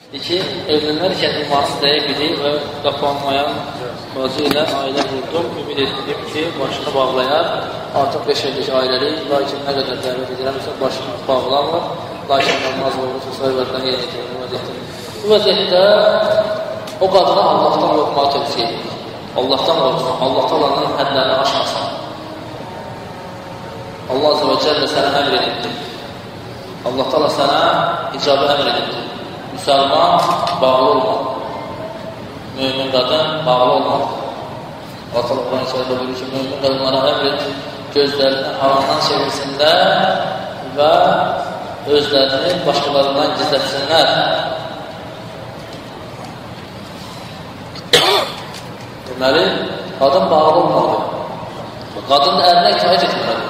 İki, evlənərkən imanı dəyə bilir və qapanmayan bacı ilə ailə qurdum. Ümid etdim ki, başını bağlayar. Artıq 5 illik ailəlik, lakin nə qədər dəvət edirəmsə, başını bağlamır. Lakin namaz olursa, sayılardan yerinə getirir bu vəziyyətdə. Bu vəziyyətdə o qadına Allahdan qorxmağı tövsiyə edir. Allahdan qorxsun, Allah talanın hədlərini aşmasın. Allah Azze və Cəllə sənə əmr edibdir. Allah Taala sənə icabı əmr edibdir. Müsəlman bağlı olmaq, mümin qadın bağlı olmaq. Allah Taala Quran-ı Kərimdə buyurur ki, mümin qadınlara əmr et, gözlərini haramdan çevirsinlər və özlərini başqalarından gizlətsinlər. Deməli, qadın bağlı olmalıdır. Qadının ərinə itaət etməlidir.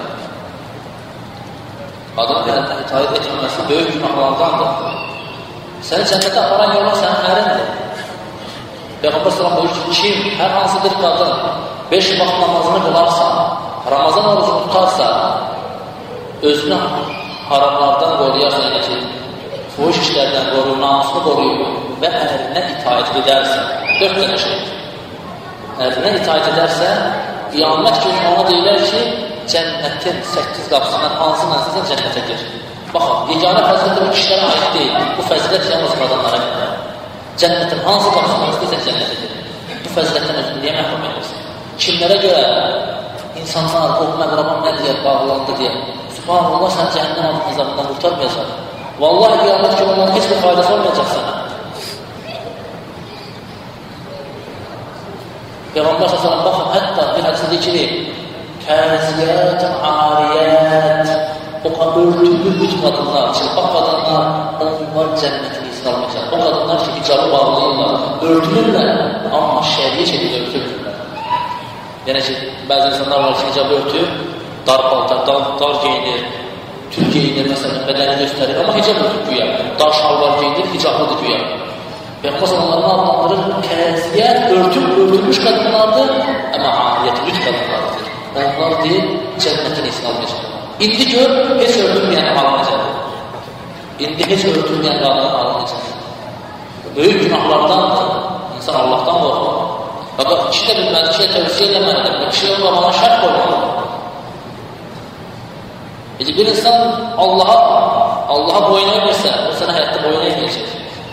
Qadının ərinə itaət etməməsi böyük günahlardandır. Səni cənnətə aparan yollar sənin ərindir. Peyğəmbər sallallahu buyurur ki, kim hər hansı bir qadın 5 vaxt namazını qılarsa, Ramazan orucunu tutarsa, özünü haramlardan qoruyarsa, yəni ki, fuhuş işlərdən qoruyur, namusunu qoruyur və ərinə itaət edərsə, 4 dənə şey. Ərinə itaət edərsə, qiyamət günü ona deyilər ki, cənnətin 8 qapısından hansı mənsisən cənnətə gir. Baxın, yeganə fəzilət bu kişilərə aid deyil. Bu fəzilət yalnız qadınlara gedir. Cənnətin hansı qapısından istəyirsən cənnətə gir. Bu fəzilətdən özünü deyə məhrum edirsən. Kimlərə görə insanlar, o məqraban nə deyər, bağlandı deyə. Subhanallah, sən cəhənnəm azabından qurtarmayacaq. Vallahi qiyamət günü onların heç bir faydası olmayacaq sənə. Peyğəmbər s.ə.v baxın, hətta bir hədisi deyilir, kəziyyət, ariyyət, o örtülü bütün qadınlar, çılpaq qadınlar, onlar cənnətini istalmayacaq. O qadınlar ki, hicabı bağlayırlar, örtülürlər, amma şəriyə şəkildə örtülürlər. Yəni ki, bəzi insanlar var ki, hicabı örtür, dar paltar, dar geyinir, tül geyinir, məsələn, bədəni göstərir, amma hicab örtür güya, dar şalvar geyinir, hicablıdır güya. Peyğəmbər onlarını adlandırır, kəziyyət, örtülmüş qadınlardır, amma ariyyət, lüt qadınlardır. Onlar deyil, cənnətini istalmayacaq. İndi gör, heç örtülməyən alınacaq. İndi heç örtülməyən qadının alınacaq. Böyük günahlardandır, insan Allahdan qorxur. Fakat kişi də bilməli, kişi də tövsiyə eləməlidir. Kişi də ona şərt qoymalıdır. Bir insan Allaha boyun eğmirsə, o sənə həyatda boyun eğməyəcək.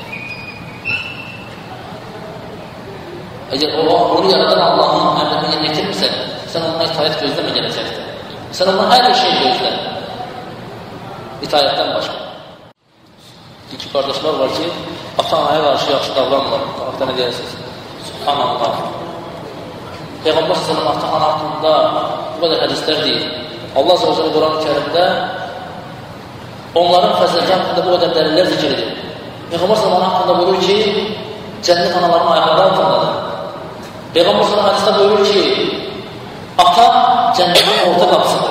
Əgər onu yaradan Allahın əmrini yerinə yetirmirsə, sən ondan itaət gözləmə gələcəkdir. Sən ondan hər bir şey gözlə. İtaətdən başqa. İki qardaşlar var ki, ata-anaya qarşı yaxşı davranmır. Tarafda nə deyirsiniz? Subhanallah. Peyğəmbər s.ə.v ata-ana haqqında bu qədər hədislər deyil. Allah s.ə.v Quran-ı Kərimdə onların fəziləti haqqında bu qədər dəlillər zikr edir. Peyğəmbər s.ə.v haqqında buyurur ki, cənnət anaların ayaqları altındadır. Peyğəmbər s.ə.v hədisdə buyurur ki, ata cənnətin orta qapısıdır.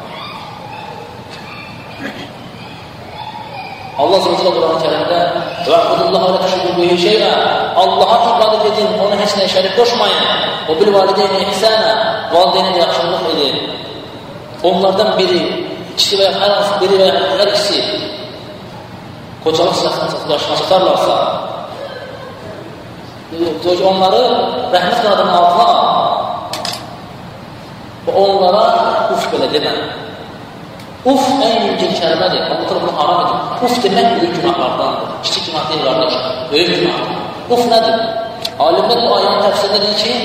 Allah s.ə.v Quran-ı Kərimdə وَعْبُدُ اللّٰهَ وَلَتَشْرِكُوا بِهِ شَيْئًا Allah'a ibadət edin, ona heç nəyə şərik qoşmayın. O bil valideyni ihsana valideynə də yaxşılıq edin. Onlardan biri, ikisi və hər hansı biri və hər ikisi qocalıq yaşına çatarlarsa onları rəhmət qanadının altına və onlara uf belə demə. Uf ən yüngül kəlmədir. Allah bunu haram edir. Uf demək böyük günahlardandır. Kiçik günah deyil qardaş. Böyük günahdır. Uf nədir? Alimlər bu ayənin təfsirində deyir ki,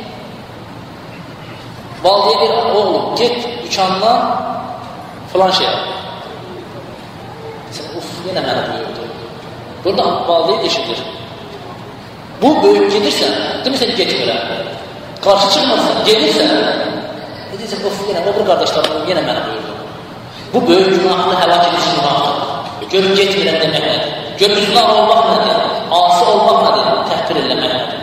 valideyə bir oğlum, get dükandan filan şey al. Sən uf, yenə mənə buyurdu. Burada valideyə eşidir. Bu böyük gedirsən, demirsən getmirəm. Qarşı çıxmırsan, gedirsən, edirsən, uf, yenə o bir qardaşlarım, yenə mənə buyurdu. Bu böyük günahını həlak edici günahdır. Görüb getmirəm demək nədir? Görüb üzülər olmaq nədir? Asi olmaq nədir? Təhqir eləmək nədir?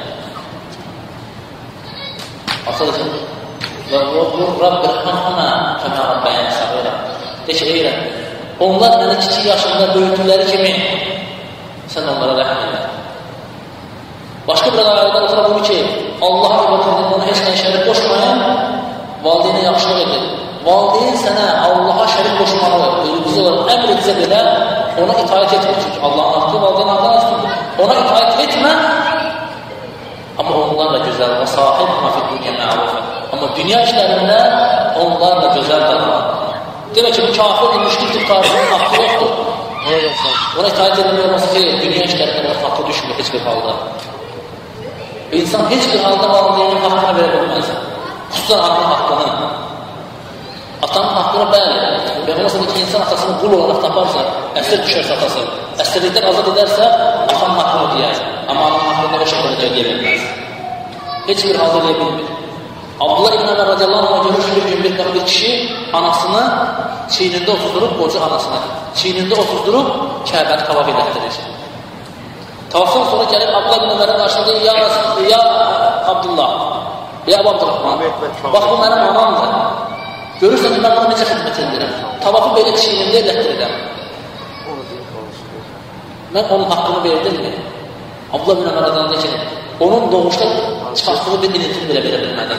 Asılıdır. Və vur Rabbi rəhmənə kəmə Rabbəyən səğirə. De ki, ey Rəbbi, onlar mənə kiçik yaşında böyütdükləri kimi sən onlara rəhm elə. Başqa bir ayədə otura buyur ki, Allah'a ibadət edin, ona heç nəyə şərik qoşmayın, valideynə yaxşılıq edin. Valideyn sənə Allaha şərik qoşmağı, özü olaraq əmr etsə belə, ona itaət etmir. Çünki Allahın haqqı valideyn Allahın üstündür. ona itaat etmə, amma onlarla gözəl və sahib mafid dünya mərufə. Amma dünya işlərində onlarla gözəl davran. Demək ki, bu kafir müşrikdir, tarzının haqqı yoxdur. Ona itaat edilmək olmasa ki, dünya işlərində haqqı düşmür heç bir halda. İnsan heç bir halda valideynin haqqını verə bilməz. Xüsusən anın haqqını. Atanın haqqını bəli. Bəli, ki, insan atasını qul olaraq taparsa, əsir düşərsə atası, əsirlikdən azad edərsə, atanın haqqını deyər. Amma anın haqqında o şəkildə deyə bilməz. Heç bir halda deyə bilmir. Abdullah ibn Ömər radiyallahu anh görür ki, bir gün bir kişi anasını çiynində oturdurub, qoca anasını çiynində oturdurub, Kəbəni tavaf edətdirir. Tavafdan sonra gəlib Abdullah ibn Ömərin qarşısında deyir, ya Abdullah, ya Abdurrahman, bax bu mənim anamdır. Görürsən ki, mən ona necə xidmət edirəm. Tavafı belə çiynində edətdirirəm. Mən onun haqqını verdim mi? Abdullah ibn Ömər radiyallahu anh deyir ki, onun doğuşda çıxartdığı bir ilintin belə verə bilmədi.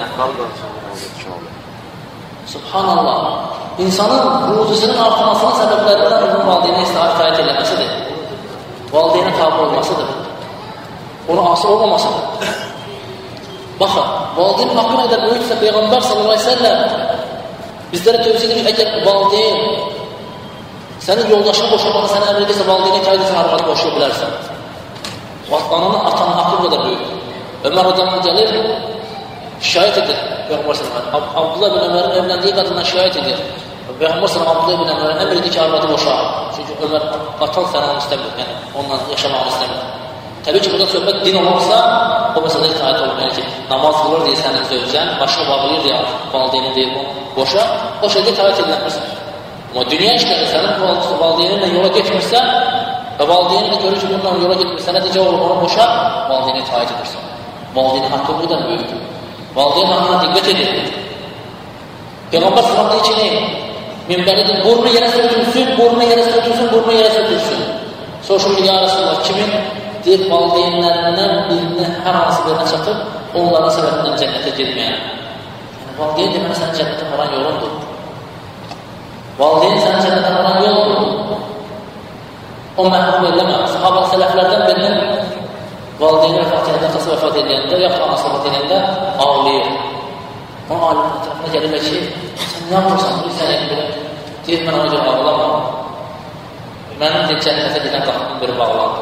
Subhanallah. İnsanın ruzisinin artmasının səbəblərindən onun valideynə itaat eləməsidir. Valideynə tabi olmasıdır. Ona asıl olmamasıdır. Baxın, valideynin haqqı nə qədər böyüksə Peyğəmbər sallallahu aleyhi ve sellem bizlərə tövsiyə edir ki, əgər valideyn sənin yoldaşını boşamağı sənə əmr edirsə, valideynə itaat edirsən, arvadı boşaya bilərsən. Ananın, atanın haqqı qədər böyük. Ömər adamın gəlir, şikayət edir Peyğəmbər sallallahu. Abdullah ibn Ömərin evləndiyi qadından şikayət edir. Peyğəmbər sallallahu Abdullah ibn Ömərin əmr edir ki, arvadı boşa. Çünki Ömər atan səni onu istəmir, yəni onunla yaşamağını istəmir. Təbii ki, burada söhbət din olmaqsa, o məsələdə itaat olmayan ki, namaz qılır deyə sənin zövcən, başını bağlayır deyə valideyni deyir boşa, o şeydə itaat edilməmirsən. Amma dünya işləri sənin valideyninlə yola getmirsə və valideyninlə görür ki, bununla yola getmirsə, nəticə olur, onu boşa, valideyni itaat edirsən. Valideynin haqqı buradan böyükdür. Valideyn haqqına diqqət edir. Peyğəmbər sallallahu aleyhi ve sellem minbəridir, burnu yerə sürtülsün, burnu yerə sürtülsün, burnu yerə sürtülsün. Soruşur ki, ya Resulullah, kimin? Deyir, valideynlərindən birini hər hansı birinə çatıb, onların səbəbindən cənnətə girməyən. Yəni, valideyn deməli sənin cənnətə varan yolundur. Valideyn sənin cənnətə varan yolundur. O məhrum eləmə. Sahabəli sələflərdən birinin valideyni vəfat edəndə, atası vəfat edəndə, yaxud anası vəfat edəndə ağlayır. O alimin ətrafına gəlirlər ki, sən nə yapırsan, bu sən edin. Deyir, mən ona görə ağlamam. Mənim de cənnətə gedən qapının biri bağlandı.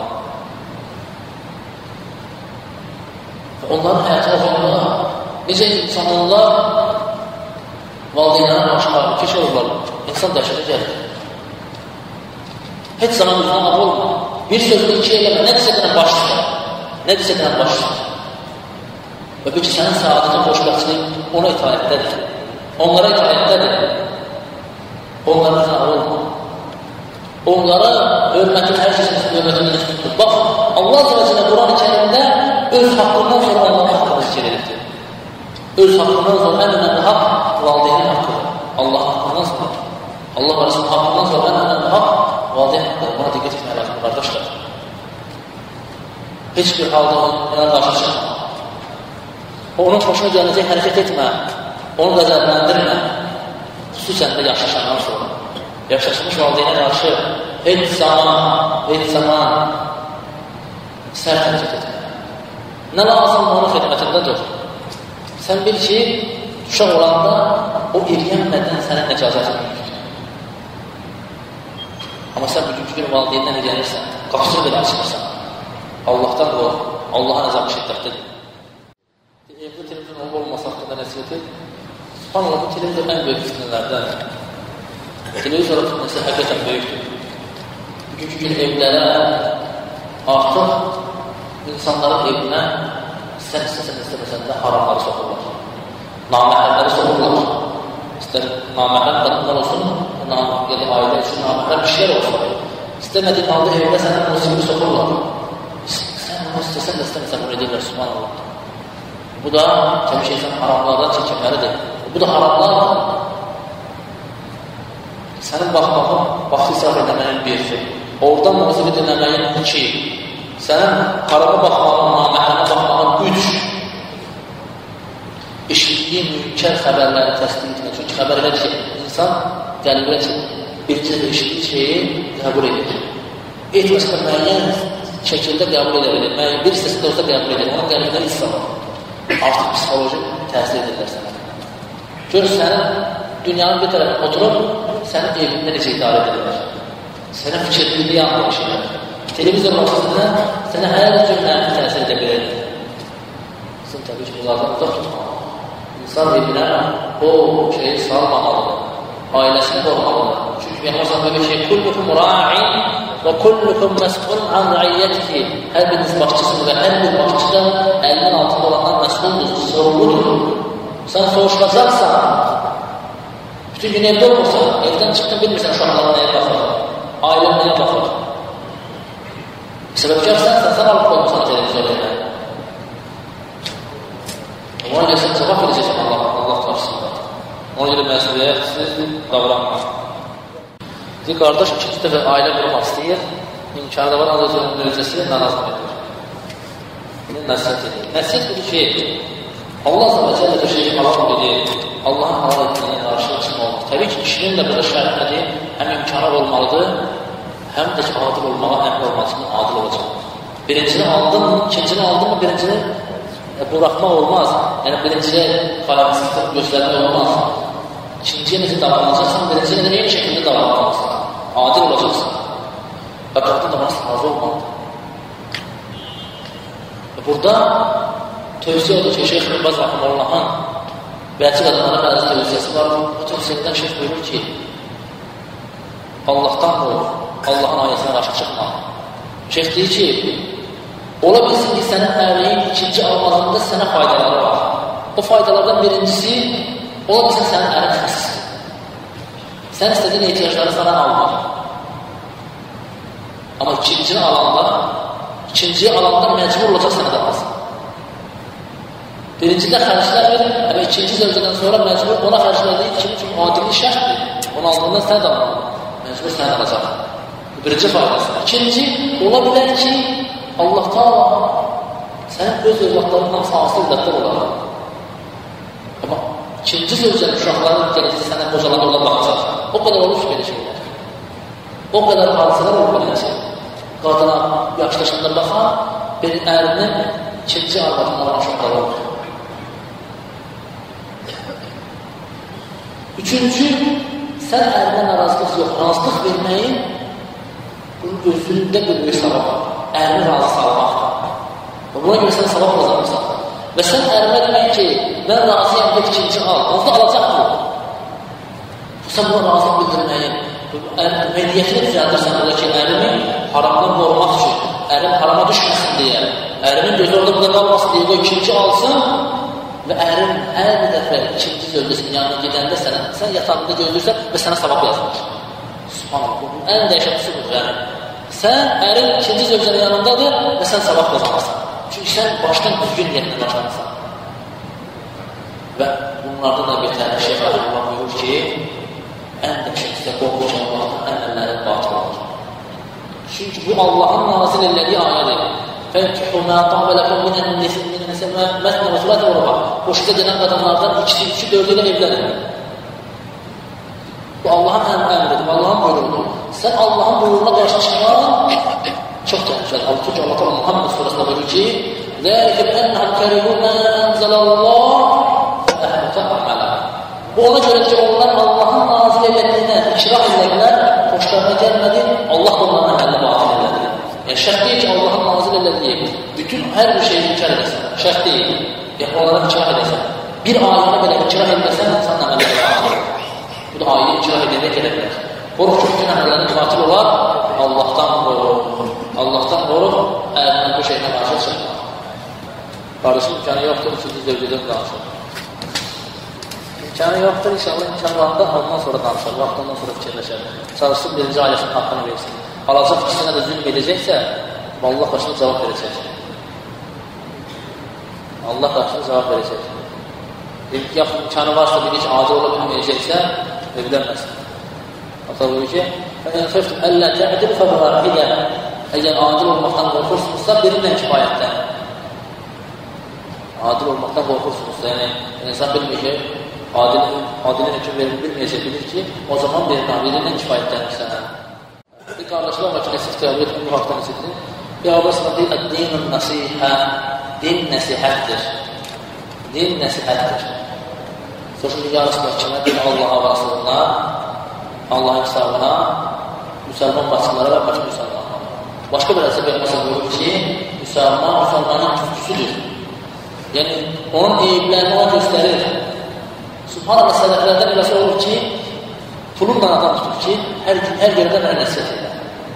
Onların həyatı olmalı. Necə insanlar valideynlərin başları, keş olurlar. İnsan dəhşətə gəlir. Heç zaman üzrə ağ olma. Bir sözü iki eləmə. Nə desə deyən başlayır. Nə desə deyən başlayır. Və bir ki, sənin saadətin, xoşbəxtliyin ona itaətdədir. Onlara itaətdədir. Onlara üzrə ağ olma. Onlara hörmətin, hər kəsin hörmətin üstündür. Bax, Allah Azərbaycan'a Quran-ı Kerimdə öz haqqından sonra Allah'ın haqqını zikir edir. Öz haqqından sonra ən önemli haqq valideynin haqqıdır. Allah haqqından sonra. Allah və Resulün haqqından sonra ən önemli haqq valideyn haqqıdır. Buna diqqət etmək lazım, qardaşlar. Heç bir halda ona qarşı çıxma. Onun xoşuna gələcək hərəkət etmə. Onu qəzəbləndirmə. Xüsusən də yaşaşandan sonra. Yaşaşmış valideynə qarşı heç zaman sərt hərəkət etmə. Nə lazım onun xidmətində dur. Sən bil ki, uşaq olanda o eləyənmədən sənin nəcazətin mümkündür. Amma sən bugünkü gün valideyndən eləyənirsən, qapısını belə açmırsan. Allahdan qoy, Allah'a nəzam şiddətlidir. Evdə televizyon olması haqqında nəsiyyəti, subhanallah, bu televizyon ən böyük fitnələrdən. Televizyon fitnəsi həqiqətən böyükdür. Bugünkü gün evlərə artıq insanların evinə sən istəməsən də haramları soxurlar. Naməhrəmləri soxurlar. İstər naməhrəm qadınlar olsun, ailə üçün naməhrəm kişilər olsun. İstəmədiyin halda evdə sənin musiqini soxurlar. Sən onu istəsən də istəməsən bunu edirlər, subhanallah. Bu da təbii ki, insan haramlardan çəkinməlidir. Bu da haramlardır. Sənin baxmağın, vaxtı israf edəməyin bir şey. Oradan musiqi dinləməyin iki. Sənin harama baxmağın, naməhrəmə baxmağın üç. Eşitdiyi mümkər xəbərləri təsdiq etmək. Çünki xəbər elədir ki, insan qəlbə ki, birinci də eşitdiyi şeyi qəbul edir. Etməsə də müəyyən şəkildə qəbul edə bilir. Bir hissəsində olsa qəbul edir. Onun qəlbində hissə var. Artıq psixoloji təsir edirlər sənə. Gör, sənin dünyanın bir tərəfində oturub, sənin evində necə idarə edirlər. Sənə fikirliyi yanılır şeylər. Televizor vasitəsində sənə hər cür mənfi təsir edə bilir. Sizin təbii ki, bunlardan uzaq tutmalı. İnsan evinə o şeyi salmamalıdır. Ailəsini qorumalıdır. Çünki Peyğəmbər böyle şey, kullukum ra'in və kullukum məs'ulun an ra'iyyətihi. Hər biriniz başçısıdır və hər bir başçı da əlinin altında olandan məsuldur, sorumludur. Sən soruşulacaqsan, bütün gün evdə olursan, evdən çıxdın, bilmirsən uşaqlara nəyə baxır, ailən nəyə baxır. Səbəbkarsan, sən alıb qoymuşsan televizorda. Ona görə sən cavab edəcəksən Allah qarşısında. Ona görə məsuliyyətsiz davranma. Deyir, qardaş ikinci dəfə ailə qurmaq istəyir, imkanı da var, ancaq onun dövcəsi mənazım edir. Nəsiyyət edir. Nəsiyyət budur ki, Allah s.ə.v. bir şeyi halal edir, Allahın halal etdiyinə qarşı çıxmalıdır. Təbii ki, kişinin də burada şərtlədir, həm imkanı olmalıdır, həm də ki, adil olmalı, əmr olmasının adil olacaq. Birincini aldın mı, ikincini aldın mı, birincini buraxmaq olmaz. Yəni, birinciyə faydansızlıq göstərmək olmaz. İkinciyə necə davranacaqsan, birinciyə də eyni şəkildə davranmalısın. Adil olacaqsın. Və qadın da bana razı olmalıdır. Burada tövsiyə odur ki, Şeyx Rəbbaz Rəhməllahın bəzi qadınlara bəzi tövsiyəsi var. Bu tövsiyədən Şeyx buyurur ki, Allahdan olur, Allahın ayəsinə qarşı çıxma. Şeyx deyir ki, ola bilsin ki, sənin əriyin ikinci almazında sənə faydaları var. O faydalardan birincisi, ola bilsin sənin ərin xəssizdir. Sən istədiyin ehtiyacları sana almaq. Amma ikinciyi alanda məcbur olacaq sənə də alsın. Birincidə xərclər verir, və ikinci zövcədən sonra məcbur ona xərclədiyi kimi çünki adillik şərtdir. Onu aldığından sənə də almaq. Məcbur sənə alacaq. Birinci faydası. İkinci, ola bilər ki, Allah Taala sənin öz övladlarından sağlıqlı övladlar olar. Amma ikinci zövcənin uşaqlarının gələcək sənə qocalan ola baxacaq. O qədər olur ki, belə şeylər. O qədər hadisələr olur beləcək. Qadına yaşlaşanda baxan, bir ərinin ikinci arvadından uşaqları olur. Üçüncü, sən ərinə narazılıq yox, razılıq verməyin bunun özündə bir böyük savab var. Ərini razı salmaqdır. Buna görə sən savab qazanırsan. Və sən ərinə demək ki, mən razıyam da ikinci al. Onu da alacaq mı? Sən buna razılıq bildirməyin. Mədiyyətini düzəldirsən burada ki, ərini haramdan qorumaq üçün, ərin harama düşməsin deyə, ərinin gözü orada burada qalmasın deyə, o ikinci alsın və ərin hər bir dəfə ikinci zövcəsinin yanına gedəndə sən yatağında gözlürsən və sənə savab yazılır. Subhanallah, bu ən dəhşətlisi budur, yəni. Sən ərin ikinci zövcənin yanındadır və sən savab qazanırsan. Çünki sən başdan düzgün niyyətlə başlanırsan. Və bunlardan da bir tane Şeyx Allah buyurur ki, ən dəhşətlisi də qorxucu Allahın əməlləri batıl olur. Çünki bu Allahın nazil elədiyi ayədir. فَاَنْكِحُ مَا طَابَ لَكُمْ مِنَ النِّسَاءِ مَثْنَ وَثُلَاثَ وَرُبَاعَ Hoşunuza gələn qadınlardan ikisi, üçü, dördü ilə evlənin. Bu Allahın əmridir, Allahın buyruğudur. Sən Allahın buyruğuna qarşı çıxman çox təhlükədir. Halbuki Allah Teala Muhammed surasında buyurur ki: "Zəlikə bi'annahum karihu ma anzalallah fa'ahbata a'malahum." Bu ona görədir ki, onlar Allahın nazil etdiyinə ikrah edirlər, xoşlarına gəlmədi, Allah onların əməlini batıl elədi. Yəni şərt deyil ki, Allahın nazil elədiyi bütün hər bir şeyi inkar edəsən. Şərt deyil. Yəni onlara ikrah edəsən. Bir ayəni belə ikrah etməsən, insanın əməlləri batıl olur. Bu da ayəni ikrah edərək elə bilər. Qoruq ki, bütün əməllərin batıl olar, Allahdan qoruq. Allahdan qoruq, əlindən bu şeylə qarşı çıxmaq. Qarışın imkanı yoxdur, ikinci zövcədən danışır. İmkanı yoxdur, inşallah imkanlarında ondan sonra danışır, vaxtından sonra fikirləşər. Çalışsın, birinci ailəsinin haqqını versin. Alacaq ikisinə də zülm edəcəksə, Allah başına cavab verəcək. Allah başına cavab verəcək. Yaxın imkanı varsa, bir iş acil ola bilməyəcəksə, evlənməsin. Ata buyur ki, فَاِنْ خِفْتُمْ أَلَّا تَعْدِلُ فَبَرَاحِدًا Əgər adil olmaqdan qorxursunuzsa, birindən kifayətdən. Adil olmaqdan qorxursunuzsa, yəni insan bilmir ki, adilin hüküm bilməyəcək, bilir ki, o zaman birindən kifayətlənir sənə. Bir qardaşlar var ki, nəsif qəbul etmə, bu haqda nəsifdir. Peyğəmbər sallallahu əleyhi və səlləm deyir: "Din nəsihə, din nəsihətdir." Din nəsihətdir. Sonra ya Rasulullah kimə din Allaha və Rasuluna, Allahın hesabına, müsəlman bacılara və başqa müsəlmanlara. Başqa bir hədisdə Peyğəmbər sallallahu əleyhi və səlləm buyurur ki, müsəlman müsəlmanın tüzgüsüdür. Yəni onun eyiblərini ona göstərir. Subhanallah, sədəqlərdən eləsə olur ki, pulunla adam tutur ki, hər yerdə mənə nəsiyyət edir.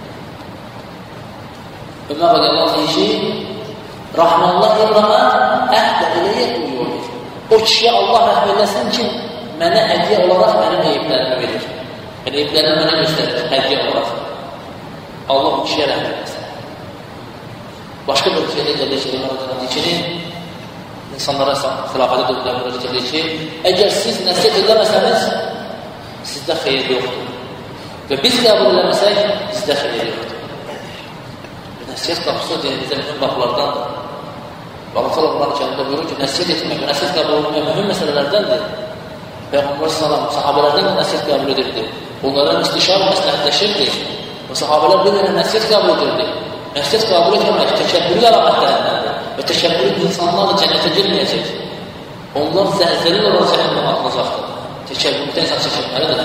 Ömər radiyallahu anh deyir ki, Rahmanullah İbrahimə əhdə eləyə uyuyor. O kişiyə Allah rəhm eləsin ki, mənə hədiyyə olaraq mənim eyiblərimi verir. Yəni, eyiblərimi mənə göstərir, hədiyyə olaraq. Allah o kişiyə rəhm eləsin. Başqa bir şeydə gəlir ki, Ömər radiyallahu anh insanlara xilafədə dövrülər müraciət edir ki, əgər siz nəsiyyət edəməsəniz, sizdə xeyir yoxdur. Və biz qəbul eləməsək, sizdə xeyir yoxdur. Nəsiyyət qapısı dinimizdə mühüm qapılardandır. Allah Quran-ı Kərimdə buyurur ki, nəsiyyət etmək və nəsiyyət qəbul etmək mühüm məsələlərdəndir. Peyğəmbər sallallahu sahabələrdən də nəsiyyət qəbul edirdi. Onların istişarə məsləhətləşirdi. Və sahabələr bir-birinə nəsiyyət qəbul edirdi. Nəsiyyət qəbul etməmək təkəbbürü əlamətlərindəndir. Və təkəbbürü insanlarla cənnətə girməyəcək. Onlar zəlzəli olaraq cəhənnəmə atılacaqdır. Təkəbbürdə insan çəkilməlidir.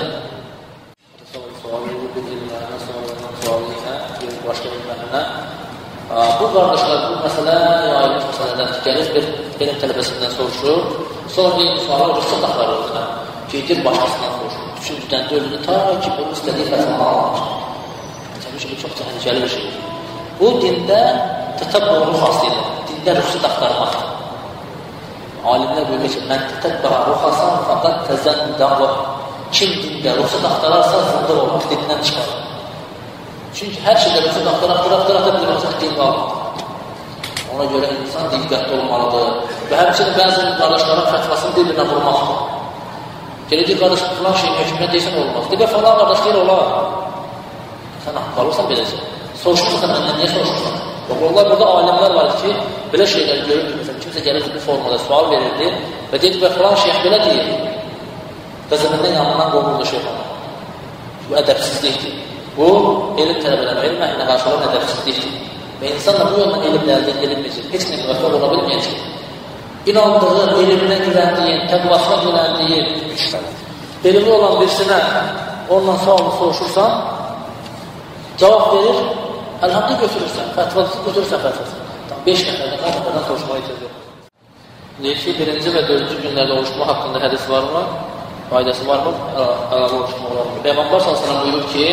Başqa bir mənimlə. Bu qardaşlar, bu məsələ yayılmış məsələdən gəlir, bir elm tələbəsindən soruşur. Sonra bir suala rüsət axtarırlar. Gedir başqasından soruşur. Üçüncüdən, dördüncü, ta ki, bunu istədiyi fəsələ alır. Təbii ki, bu çox təhlükəli bir şeydir. Bu dində tətəbbürü xasiyyidir. Dində rüsət axtarmaqdır. Alimlər buyurur ki, mən tətəbbürü xasan fəqət təzəndəqə. Kim dində rüsət axtararsa, zındır olmaq, dindən çıxar. Çünki hər şeydə rüsət axtaraq bir rüsət din qalmadır. Ona görə insan diqqətli olmalıdır. Və həmçinin bəzi qardaşların fətvasını bir-birinə vurmaqdır. Gələcək qardaş, filan şeyin hökmünə deysən olmaz. Deyək, falan qardaş deyir, olar. Sən qalırsan beləcə. Soruşursan məndən, niyə soruşursan? Onlar burada alimlər var ki, belə şeylər görürdü. Məsələn, kimsə gəlirdi bu formada sual verirdi və deyir ki, filan şeyh belə deyir. Qəzəbindən yanından qovuldu şeyhana. Bu ədəbsizlikdir. Bu, elm tələbələrə, elm əhlinə qarşı olan ədəbsizlikdir. Və insanla bu yolla elm əldə edilməyəcək, heç nə müvəffəq ola bilməyəcək. İnandığı, elminə güvəndiyin, təqvasına güvəndiyin, elmi olan birisinə ondan sualını soruşursan, cavab verir, əlhamdə götürürsən, fətvası götürürsən fətvası. 5 nəfərdən, 10 nəfərdən soruşmağa itirir. Deyir ki, 1-ci və 4-cü günlərdə oluşma haqqında hədis varmı? Faydası varmı? Əlavə oluşma olarmı? Peyğəmbər sallallahu buyurur ki,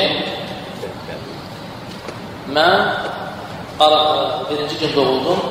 mən 1-ci gün doğuldum,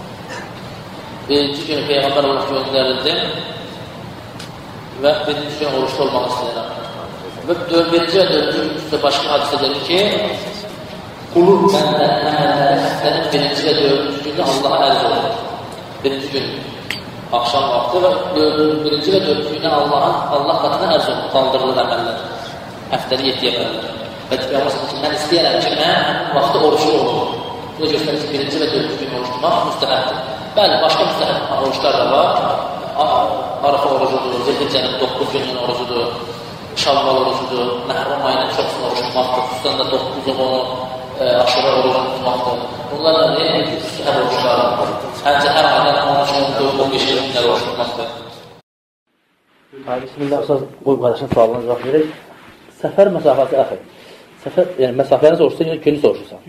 1-ci günü Peyğəmbər olaraq göndərildim və 1-ci gün oruçlu olmaq istəyirəm. Və 1-ci və 4-cü gün üstə başqa hadisə dedir ki, qulur məndən əməlləri həftənin 1-ci və 4-cü günü Allaha ərz olur. 1-ci gün axşam vaxtı və 1-ci və 4-cü günü Allah qatına ərz olur, qaldırılır əməllər. Həftəli 7-yə bərəlir. Və Peyğəmbər ki, mən istəyərəm ki, mən vaxtı oruçlu olum. Bu da göstərir ki, 1-ci və 4-cü gün oruçlumaq müstəhəddir. Bəli, başqa müstəhəd oruçlar da var. Arafa orucudur, Zilhiccənin 9 günün orucudur, Şavval orucudur, Məhram ayının çoxsunu oruçluqmaqdır, xüsusən də 9-10-u aşırı orucu tutmaqdır. Bunlar da müstəhəd oruçlardır. Həmcə hər aydan 13-15 günlər oruçluqmaqdır. Bismillah, qoy qardaşın sualına cavab verək. Səfər məsafəsi əxir. Səfər, yəni məsafəni soruşsan, yəni günü soruşursan.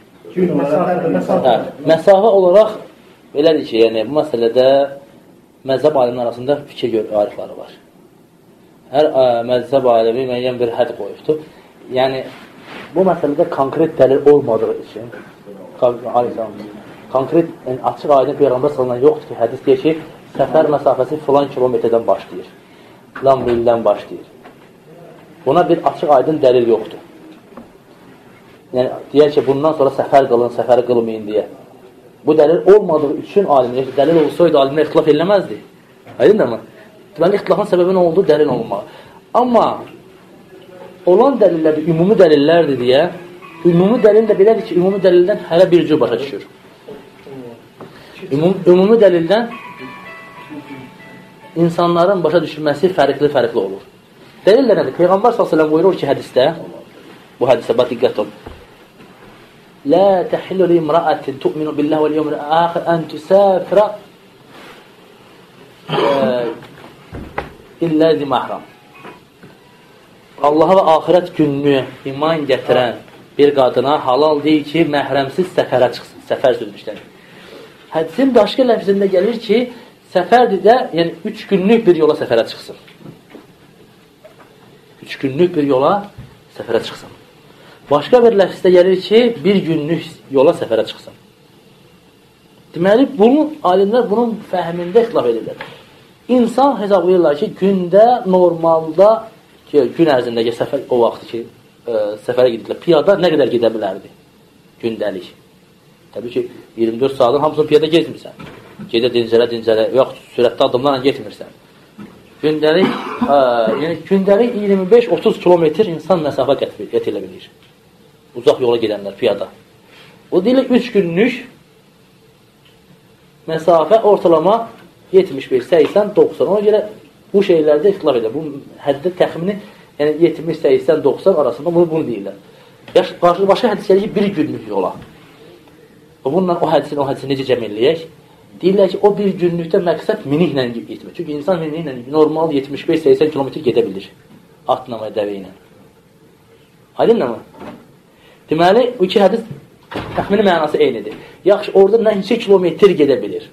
Məsafə olaraq belədir ki, yəni bu məsələdə məzhəb alimlər arasında fikir ayrılıqları var. Hər məzhəb alimi müəyyən bir hədd qoyubdur. Yəni bu məsələdə konkret dəlil olmadığı üçün konkret, yəni açıq aydın Peyğəmbər sallallahu yoxdur ki, hədis deyir ki, səfər məsafəsi filan kilometrdən başlayır, filan mildən başlayır. Buna bir açıq aydın dəlil yoxdur. Yəni deyər ki, bundan sonra səfər qılın, səfəri qılmayın deyə. Bu dəlil olmadığı üçün alimlər, dəlil olsaydı alimlər ixtilaf eləməzdi. Aydındır mı? Deməli, ixtilafın səbəbi nə oldu? Dəlil olmalı. Amma olan dəlillərdir, ümumi dəlillərdir deyə, ümumi dəlil də belədir ki, ümumi dəlildən hələ bir cür başa düşür. Ümumi dəlildən insanların başa düşülməsi fərqli olur. Dəlillər nədir? Peyğəmbər s.ə.v buyurur ki, hədisdə, bu hədisə bax diqqət olun. la tahillu li imra'atin tu'minu billahi vel yevmil ahir an tusafira illa zi mahram. Allaha və axirət gününü iman gətirən bir qadına halal deyil ki, məhrəmsiz səfərə çıxsın. Səfər sözünü işlənir. Hədisin başqa ləfzində gəlir ki, səfərdir də, yəni 3 günlük bir yola səfərə çıxsın. 3 günlük bir yola səfərə çıxsın. Başqa bir ləfzdə gəlir ki, 1 günlük yola səfərə çıxsın. Deməli, alimlər bunun fəhmində ixtilaf edirlər. İnsan hesablayırlar ki, gündə normalda gün ərzindəki səfər o vaxt ki, səfərə gedirlər. Piyada nə qədər gedə bilərdi? Gündəlik. Təbii ki, 24 saatın hamısını piyada gezmirsən. Gedə dincələ, yox, sürətli addımlarla getmirsən. Gündəlik 25-30 kilometr insan məsafə qət elə bilir. Uzaq yola gedənlər piyada. O deyilə 3 günlük məsafə ortalama 75, 80, 90. Ona görə bu şeylərdə ixtilaf edir. Bu həddə təxmini yəni 70, 80, 90 arasında bunu deyirlər. Başqa hədis gəlir ki, 1 günlük yola. Bununla o hədisin necə cəmilləyək? Deyirlər ki, o 1 günlükdə məqsəd miniklə getmək. Çünki insan miniklə normal 75-80 km gedə bilir. Atla və dəvə ilə. Aydınmı? Deməli, bu iki hədis təxmini mənası eynidir. Yaxşı, orada neçə kilometr gedə bilir?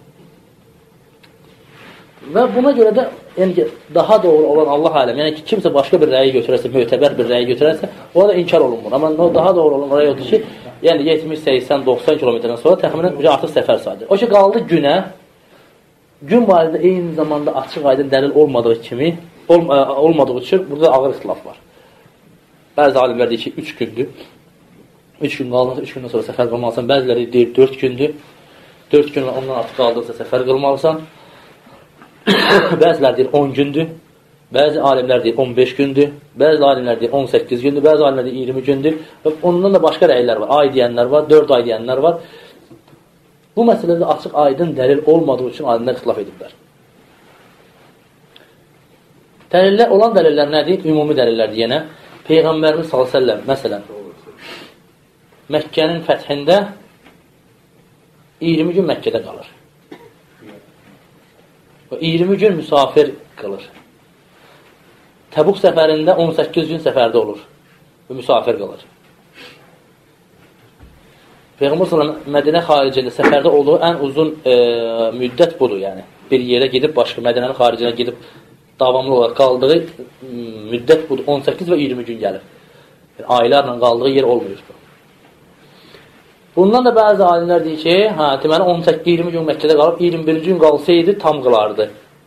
Və buna görə də yəni ki, daha doğru olan Allah aləm, yəni ki, kimsə başqa bir rəyi götürərsə, mötəbər bir rəyi götürərsə, o da inkar olunmur. Amma daha doğru olan rəy odur ki, yəni 70, 80, 90 kilometrdən sonra təxminən artıq səfər sayılır. O ki, qaldı günə, gün barədə eyni zamanda açıq aydın dəlil olmadığı üçün burada ağır ixtilaf var. Bəzi alimlər deyir ki, 3 gündür. 3 gün qaldırsa, 3 gündən sonra səfər qılmalısan. Bəziləri deyir 4 gündür. 4 günlə ondan artıq qaldırsa səfər qılmalısan. Bəziləri deyir 10 gündür. Bəzi alimlər deyir 15 gündür. Bəzi alimlər deyir 18 gündür. Bəzi alimlər deyir 20 gündür. Və ondan da başqa rəylər var. Ay deyənlər var, 4 ay deyənlər var. Bu məsələdə açıq aydın dəlil olmadığı üçün alimlər ixtilaf ediblər. Dəlillər, olan dəlillər nədir? Ümumi dəlillərdir yenə. Peyğəmbərimiz s.ə.v. məsələn, Məkkənin fəthində 20 gün Məkkədə qalır. 20 gün müsafir qılır. Təbuk səfərində 18 gün səfərdə olur və müsafir qılır. Peyğəmbər s.ə.v. Mədinə xaricində səfərdə olduğu ən uzun müddət budur, yəni. Bir yerə gedib, başqa Mədinənin xaricinə gedib davamlı olaraq qaldığı müddət budur. 18 və 20 gün gəlir. Yəni, aylarla qaldığı yer olmuyor bu. Bundan da bəzi alimlər deyir ki, deməli 18-20 gün Məkkədə qalıb, 21 gün qalsaydı tam qılardı.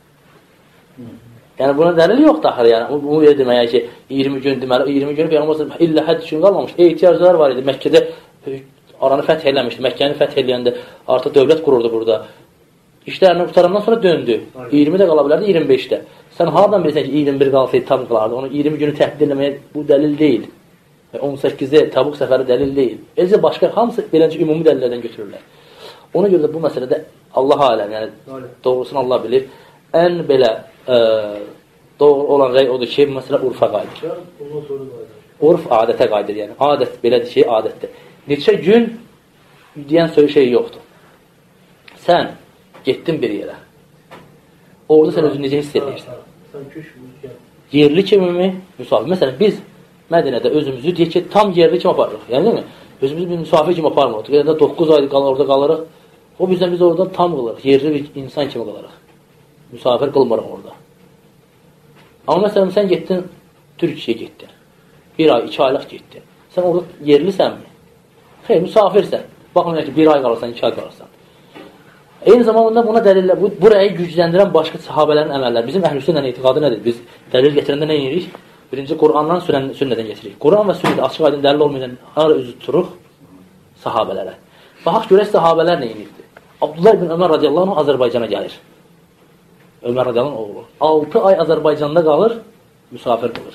Yəni buna dəlil yoxdur axır, yəni bu deməyə ki, 20 gün deməli 20 gün Peyğəmbər illə hədd üçün qalmamışdı. Ehtiyaclar var idi. Məkkədə aranı fəth eləmişdi. Məkkəni fəth eləyəndə artıq dövlət qururdu burada. İşlərini qutarandan sonra döndü. 20-də qala bilərdi, 25-də. Sən hardan bilirsən ki, 21 qalsaydı tam qılardı? Onu 20 günü təhdid eləməyə bu dəlil deyil. 18-də Təbuk səfəri dəlil deyil. Eləcə başqa hamısı beləcə ümumi dəlillərdən götürürlər. Ona görə də bu məsələdə Allah aləm, yəni doğrusunu Allah bilir. Ən belə doğru olan rəy odur ki, məsələ urfa qayıdır. Urf adətə qayıdır, yəni adət belədir ki, adətdir. Neçə gün deyən şey yoxdur. Sən getdin bir yerə. Orada sən özünü necə hiss edirsən? Yerli kimimi? Müsafir. Məsələn, biz Mədinədə özümüzü deyək ki, tam yerli kimi aparırıq. Yəni, deyil mi? Özümüzü bir müsafir kimi aparmırıq. Yəni, 9 ay orada qalırıq. O bizdən biz orada tam qılırıq. Yerli bir insan kimi qılırıq. Müsafir qılmırıq orada. Amma məsələn, sən getdin, Türkiyəyə getdin. 1 ay, 2 aylıq getdin. Sən orada yerlisənmi? Xeyr, müsafirsən. Baxmayın ki, 1 ay qalırsan, 2 ay qalırsan. Eyni zamanda buna dəlillər, bu rəyi gücləndirən başqa sahabələrin əməlləri. Bizim əhl-i etiqadı nədir? Biz dəlil gətirəndə nə edirik? Birinci, Qur'andan, sünnədən getirik. Quran və sünnədə açıq aydın dəlil olmayan ara üzü tuturuq sahabələrə. Baxaq görək sahabələr nə inirdi? Abdullah ibn Ömər radiyallahu anh Azərbaycana gəlir. Ömər radiyallahu anh oğlu. 6 ay Azərbaycanda qalır, müsafir qılır.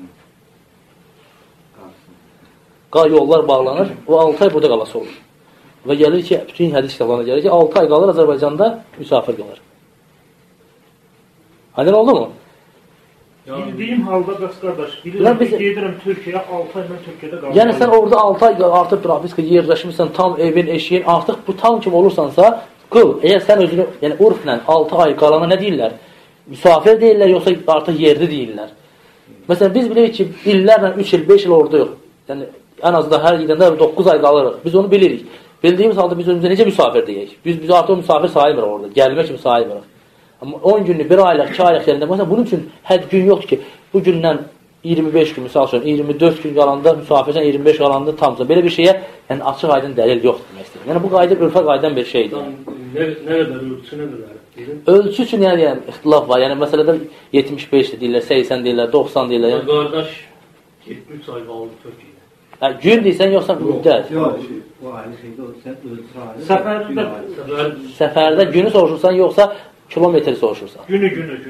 Yollar bağlanır, o 6 ay burada qalası olur. Və gəlir ki, bütün hədis kitablarına gəlir ki, 6 ay qalır Azərbaycanda müsafir qılır. Aydın oldu mu? Bildiyim halda bəs qardaş, Bilirəm, bilirəm, gedirəm Türkiyəyə, 6 aydan Türkiyədə qalmalıyım. Yəni sən orada 6 ay artıq propiska yerləşmirsən, tam evin, eşiyin, artıq bu tam kim olursansa, qıl. Əgər sən özünü, yəni urflə 6 ay qalana nə deyirlər? Müsafir deyirlər, yoxsa artıq yerli deyirlər. Məsələn, biz bilirik ki, illərlə 3 il, 5 il oradayıq. Yəni, ən azından hər ildə 9 ay qalırıq. Biz onu bilirik. Bildiyimiz halda biz özümüzə necə müsafir deyək? Biz artıq o müsafir sayılmırıq orada. Gəlmək kimi sayılmırıq. Amma 10 günlük, 1 aylıq, 2 aylıq yerində, məsələn, bunun üçün hədd gün yoxdur ki, bu gündən 25 gün, misal üçün, 24 gün qalanda müsafirsən, 25 qalanda tamsa. Belə bir şeyə yəni, açıq aydın dəlil yoxdur demək istəyir. Yəni, bu qayda ürfə qaydan bir şeydir. Nə qədər ölçü, nə qədər? Ölçü üçün yəni ixtilaf var. Yəni, məsələdə 75 deyirlər, 80 deyirlər, 90 deyirlər. Yəni, qardaş, 73 ay qaldı Türkiyədə. Gün deyirsən, yoxsa müddət? Yox, bu ayrı şeydə ölçü ayrı. Səfərdə günü soruşursan, yoxsa kilometri soruşursan? Günü.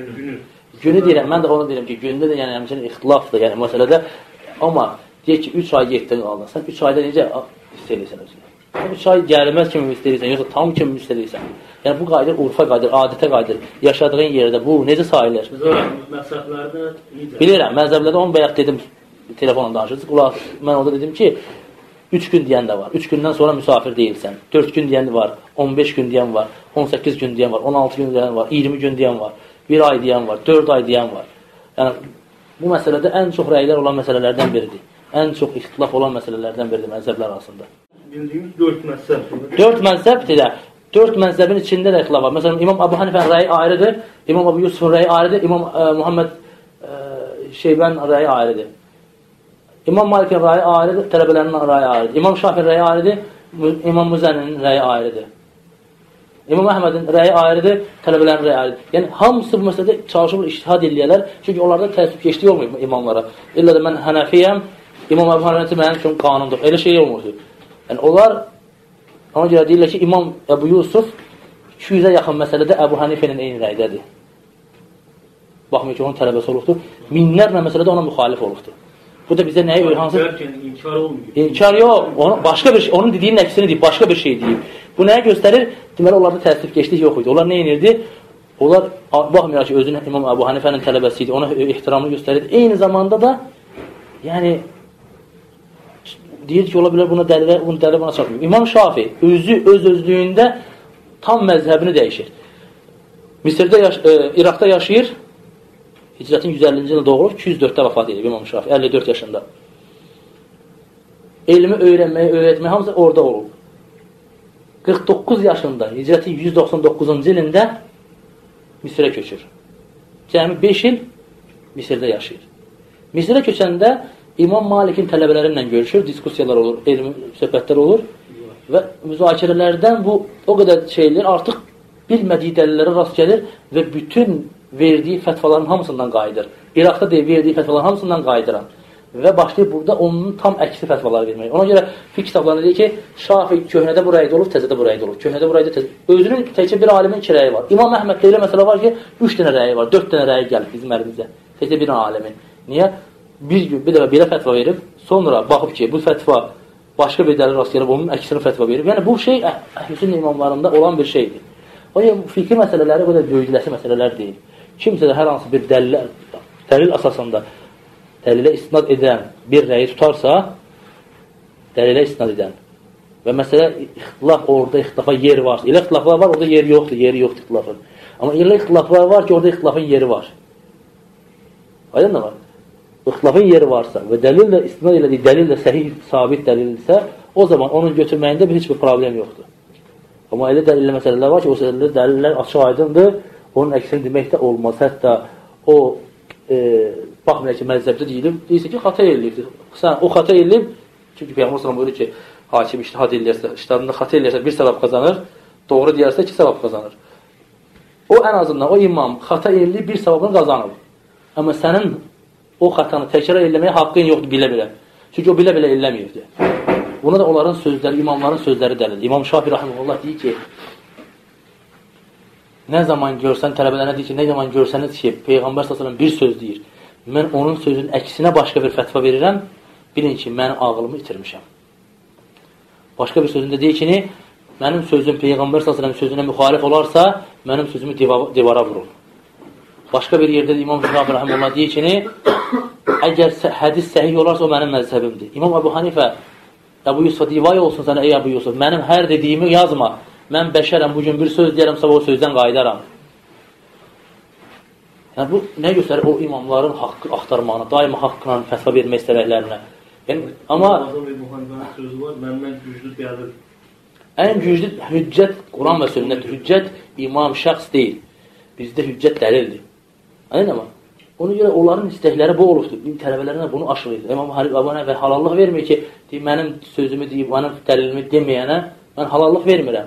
Günü deyirəm, mən də onu deyirəm ki, gündə də yəni həmçinin ixtilafdır, yəni məsələdə. Amma deyək ki, 3 ay getdin qaldın. Sən 3 ayda necə istəyirsən özünü? 3 ay gəlməz kimi istəyirsən, yoxsa tam kimi istəyirsən. Yəni bu qayda urfa qaydır, adətə qaydır. Yaşadığın yerdə bu necə sayılır? Məzhəblərdə necə? Bilirəm, məzhəblərdə onu bayaq dedim, telefonla danışırıq. Qulaq, mən orada dedim ki, 3 gün deyən də var. 3 gündən sonra müsafir deyilsən. 4 gün deyən var, 15 gün deyən var, 18 gün deyən var, 16 gün deyən var, 20 gün deyən var, 1 ay deyən var, 4 ay deyən var. Yəni, bu məsələdə ən çox rəylər olan məsələlərdən biridir. Ən çox ixtilaf olan məsələlərdən biridir məzhəblər arasında. Bildiyimiz 4 məzhəb. 4 məzhəbdir də. 4 məzhəbin içində də ixtilaf var. Məsələn, İmam Əbu Hanifənin rəyi ayrıdır, İmam Əbu Yusufun rəyi ayrıdır, İmam Muhammed Şeybən rəyi ayrıdır. İmam Malikin rəyi ayrıdır, tələbələrinin rəyi ayrıdır. İmam Şafin rəyi ayrıdır, İmam Müzənninin rəyi ayrıdır. İmam Əhmədin rəyi ayrıdır, tələbələrin rəyi ayrıdır. Yəni, hamısı bu məsələdə çalışırlar, iştihad eləyərlər. Çünki onlarda təəssübkeşlik olmuyor imamlara. İlla da mən Hənəfiyəm, İmam Əbu Hanifə mənim üçün qanundur. Elə şey olmur. Yəni, onlar, ona görə deyirlər ki, İmam Əbu Yusuf 200-ə yaxın məsələdə Əbu Hanifənin eyni rəydədir. Baxmayın ki, onun tələbəsi olubdur. Minlərlə məsələdə ona müxalif olubdur. Bu da bizə nəyə öyrə? Hansı? İnkar olmuyor. İnkar yox. Onun dediyinin əksini deyib, başqa bir şey deyib. Bu nəyə göstərir? Deməli, onlarda təəssübkeşlik yox idi. Onlar nə edirdi? Onlar, baxmayaraq ki, özünün İmam Əbu Hanifənin tələbəsi idi, ona ehtiramını göstərirdi. Eyni zamanda da, yəni, deyir ki, ola bilər buna dəlilər buna çatmıyor. İmam Şafi öz-özlüyündə tam məzhəbini dəyişir. Misirdə, İraqda yaşayır, Hicrətin 150-ci ildə doğulub, 204-də vəfat edib İmam Şafi, 54 yaşında. Elmi öyrənməyi, öyrətməyi hamısı orada olub. 49 yaşında, Hicrətin 199-cu ilində Misirə köçür. Cəmi 5 il Misirdə yaşayır. Misirə köçəndə İmam Malikin tələbələri ilə görüşür, diskussiyalar olur, elmi söhbətlər olur və müzakirələrdən bu o qədər şeylər artıq bilmədiyi dəlillərə rast gəlir və bütün verdiyi fətvaların hamısından qayıdır. İraqda verdiyi fətvaların hamısından qayıdıran və başlayır burada onun tam əksi fətvaları vermək. Ona görə fiqh kitablarında deyir ki, Şafi köhnədə bu rəydə olub, təzədə bu rəydə olub. Köhnədə bu rəydə təzədə. Özünün təkcə bir alimin 2 rəyi var. İmam Əhməddə elə məsələ var ki, 3 dənə rəyi var, 4 dənə rəyi gəlib bizim əlimizə. Təkcə bir alimin. Niyə? Bir gün bir dəfə belə fətva verib, sonra baxıb ki, bu fətva başqa bir dəlil rast gəlib, onun əksini fətva verib. Yəni bu şey Əhl-i imamlarında olan bir şeydir. O yəni fiqhi məsələləri o qədər böyükləşə məsələlər deyil. Kimsə də hər hansı bir dəlil əsasında dəlilə istinad edən bir rəyi tutarsa, dəlilə istinad edən və məsələ ixtilaf, orada ixtilafa yer var. Elə ixtilaflar var, orada yer yoxdur ixtilafın. Amma elə ixtilaflar var ki, orada ixtilafın yeri var. Aydın da var. İxtilafın yeri varsa və dəlillə istinad elədiyi dəlil də səhih, sabit dəlilsə, o zaman onun götürməyində heç bir problem yoxdur. Amma elə dəlillə məsələlər var ki, o dəlillər açıq aydındır, onun əksini demək də olmaz. Hətta o baxmayaq ki, məzhəbdə deyilsə ki, xata eləyibdir. Sən o xata eləyib, çünki Peyğəmbər sallallahu buyurur ki, hakim iştihad eləyərsə, iştihadında xata eləyərsə 1 savab qazanır, doğru deyərsə 2 savab qazanır. O ən azından o imam xata eləyib 1 savabını qazanır. Amma sənin o xatanı təkrar eləməyə haqqın yoxdur bilə-bilə. Çünki o bilə-bilə eləməyibdir. Buna da onların sözləri, imamların sözləri dəlildir. İmam Şafi rahimehullah deyir ki, nə zaman görsən, tələbələrə deyir ki, nə zaman görsəniz ki, Peyğəmbər sallallahu bir söz deyir, mən onun sözün əksinə başqa bir fətva verirəm, bilin ki, mən ağlımı itirmişəm. Başqa bir sözündə deyir ki, mənim sözüm Peyğəmbər sallallahu sözünə müxalif olarsa, mənim sözümü divara vurur. Başqa bir yerdə İmam Şafii rəhməhullah deyir ki, əgər hədis səhih olarsa o mənim məzhəbimdir. İmam Əbu Hanifə Əbu Yusuf deyir, vay olsun sənə ey Əbu Yusuf, mənim hər dediyimi yazma. Mən bəşərəm, bugün bir söz deyərəm, sabah o sözdən qayıdaram. Yəni, bu nə göstərir? O imamların haqqı axtarmağına, daima haqqla fətva vermək istədiklərinə. Yəni, amma sözü var, məndən güclü gəlir. Ən güclü hüccət Quran və sünnətdir. Hüccət imam şəxs deyil. Bizdə hüccət dəlildir. Anladın mı? Ona görə onların istəkləri bu olubdur. Tələbələrinə bunu aşırıydı. İmam Əbunə və halallıq vermir ki, mənim sözümü deyib, mənim dəlilimi deməyənə mən halallıq vermirəm.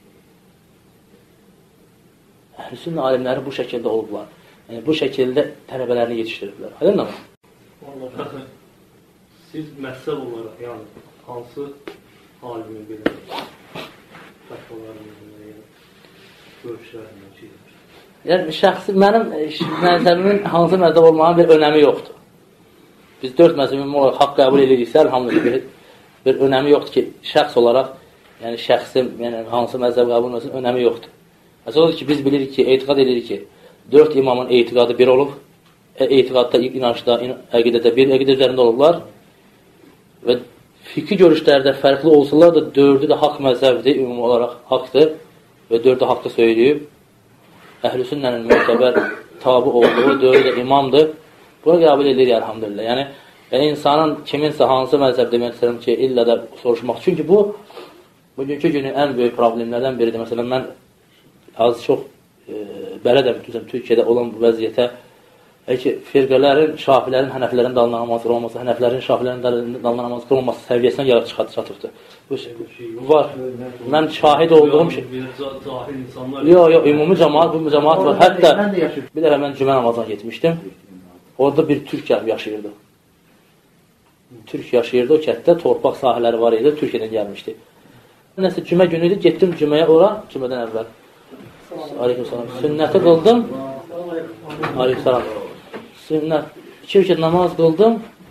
Əhlüsünnə alimləri bu şəkildə olublar. Yəni, bu şəkildə tələbələrini yetişdiriblər. Anladın mı? Vallahi, siz məhzəb olaraq, yəni, hansı alimi belə fətvalarını, görüşlərini çiğdir? Yəni, şəxsi, mənim məzəbimin hansı məzəb olmağının bir önəmi yoxdur. Biz 4 məzəbim olaraq haqq qəbul ediriksə, elhamdülillah, bir önəmi yoxdur ki, şəxs olaraq, yəni şəxsim, yəni hansı məzəb qəbul olmasının önəmi yoxdur. Əsas odur ki, biz bilirik ki, etiqad edirik ki, 4 imamın etiqadı bir olub, etiqadda, inançda, əqidədə bir əqidə üzərində olublar və fikri görüşlərdə fərqli olsalar da 4'ü də haqq məzəbdir, ümumi olaraq haqdır və 4'ü də haqda söyləyib. Əhlüsünnənin mütəbər tabi olduğu 4'ü də imamdır. Buna qəbul edilir, elhamdülillah. Yəni, insanın kiminsə hansı məzəb demək istəyirəm ki, illa da soruşmaq. Çünki bu, bugünkü günün ən böyük problemlərdən biridir. Məsələn, mən az çox bələdəm Türkiyədə olan bu vəziyyətə ki, firqələrin, şafilərin, hənəflərin dalına namaz qılmaması, hənəflərin, şafilərin dalına namaz qılmaması səviyyəsinə gəlib çatıbdır. Bu var. Mən şahid olduğum şey. Yox, ümumi cəmaat, bu cəmaat var. Hətta bir dəfə mən cümə namazına getmişdim. Orada bir türk yaşayırdı. Türk yaşayırdı o kətdə, torpaq sahələri var idi, Türkiyədən gəlmişdi. Nəsə cümə günü idi, getdim cüməyə ora, cümədən əvvəl. Aleykümselam. Sünnəti qıldım. Aleykümselam. Sünnət. 2 rükət namaz qıldım.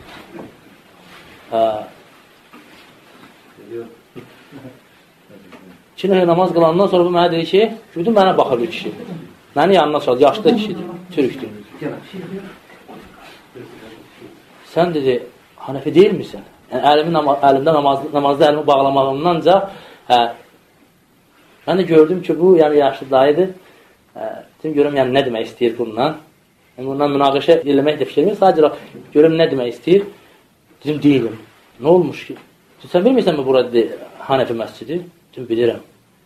Hə. 2 rükət namaz qılandan sonra bu mənə dedi ki, bütün mənə baxır bir kişi. Məni yanına çaldı, yaşlı kişidir, türkdür. Sən dedi, Hanefi deyil misin? Yəni, əlimdə namazda əlimi bağlamağımdanca, hə, mən də gördüm ki, bu yəni yaşlı dayıdır. Dedim, görüm, yəni nə demək istəyir bundan. Yəni, bundan münaqişə eləmək də fikirmiyim. Sadəcə görüm nə demək istəyir. Dedim, deyilim. Nə olmuş ki? Sən bilmirsən mi burada Hanefi məscidi? Dedim, bilirəm.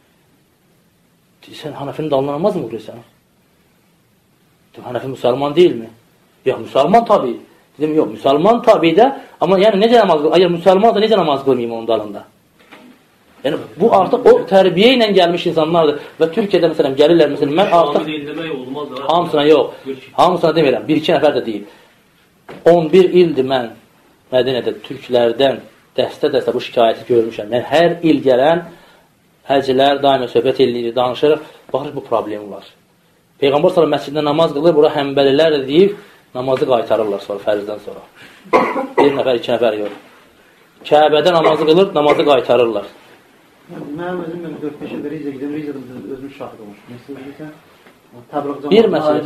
Sən Hanefinin dalına namaz mı qurursan? Dedim, Hanefi müsəlman deyilmi? Yox, müsəlman tabi. Dedim, yox, müsəlman tabi də. Amma yəni necə namaz qılır? Əgər müsəlmansa necə namaz qılmayayım onun dalında? Yəni, bu artıq o tərbiyə ilə gəlmiş insanlardır. Və Türkiyədə, məsələn, gəlirlər, məsələn, mən artıq hamısına yox, hamısına demirəm, 1-2 nəfər də deyil. 11 ildir mən Mədinədə türklərdən dəstə bu şikayəti görmüşəm. Yəni, hər il gələn həcilər daimə söhbət edilir, danışırıq, baxırıq bu problemi var. Peyğəmbər sallallahu məsciddə namaz qılır, bura həmbəlilər də deyib, namazı qaytarırlar sonra, fərzdən sonra. 1 nəfər, 2 nəfər yox. Kəbədə namazı qılır, namazı qaytarırlar. Mənim özüm 4-5 ildə Rizə gedim, Rizədə özüm şahid olmuşum. Məsələn, bir məsələ.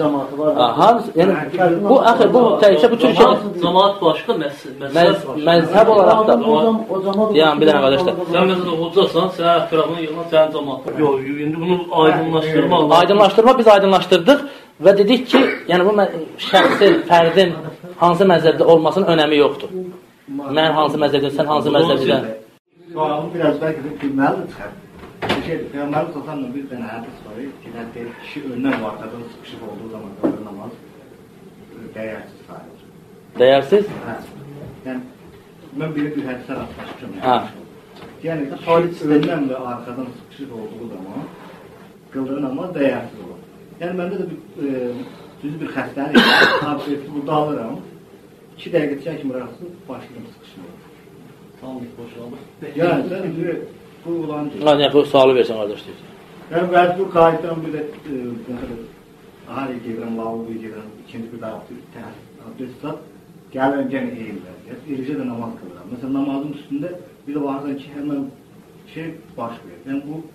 Bu axı bu təkcə bu Türkiyədə cemaat başqa məzhəb olaraq da yəni bir dənə qardaşlar. Sən məsələn hocasan, sən ətrafına yığılan sənin cemaatın. Yox, indi bunu aydınlaşdırmaq. Aydınlaşdırma biz aydınlaşdırdıq və dedik ki, yəni bu şəxsin, fərdin hansı məzhəbdə olmasının önəmi yoxdur. Mən hansı məzhəbdən, sən hansı məzhəbdən? Sualım biraz bəlkə də gülməlidir çıxar. Peyğəmbər sallallahu bir dənə hədis var ki, kişi öndən və arxadan sıxışıb olduğu zaman qılır namaz dəyərsiz sayılır. Dəyərsiz? Hə. Yəni, mən bir hədisə rastlaşmışam. Hə. Yəni, kişi öndən və arxadan sıxışıb olduğu zaman qıldığı namaz dəyərsiz olur. Yəni, məndə də düzü bir xəstəlik burada alıram. 2 dəqiqə çəkən kimi rahatsız başlayım sıxışmıyor. Tamam, boşaldı. Yəni, sən bu olan deyil. Yəni, bu sualı versən, qardaş deyil. Yəni, bəzi bu qayıtdan bir də ahali gedirəm, lavabı gedirəm, ikinci bir daha abdest sat, gəlirəm gəni eğimlər. Eləcə də namaz qılıram. Məsələn, namazın üstündə bir də varsan ki, həmən şey baş verir. Yəni, bu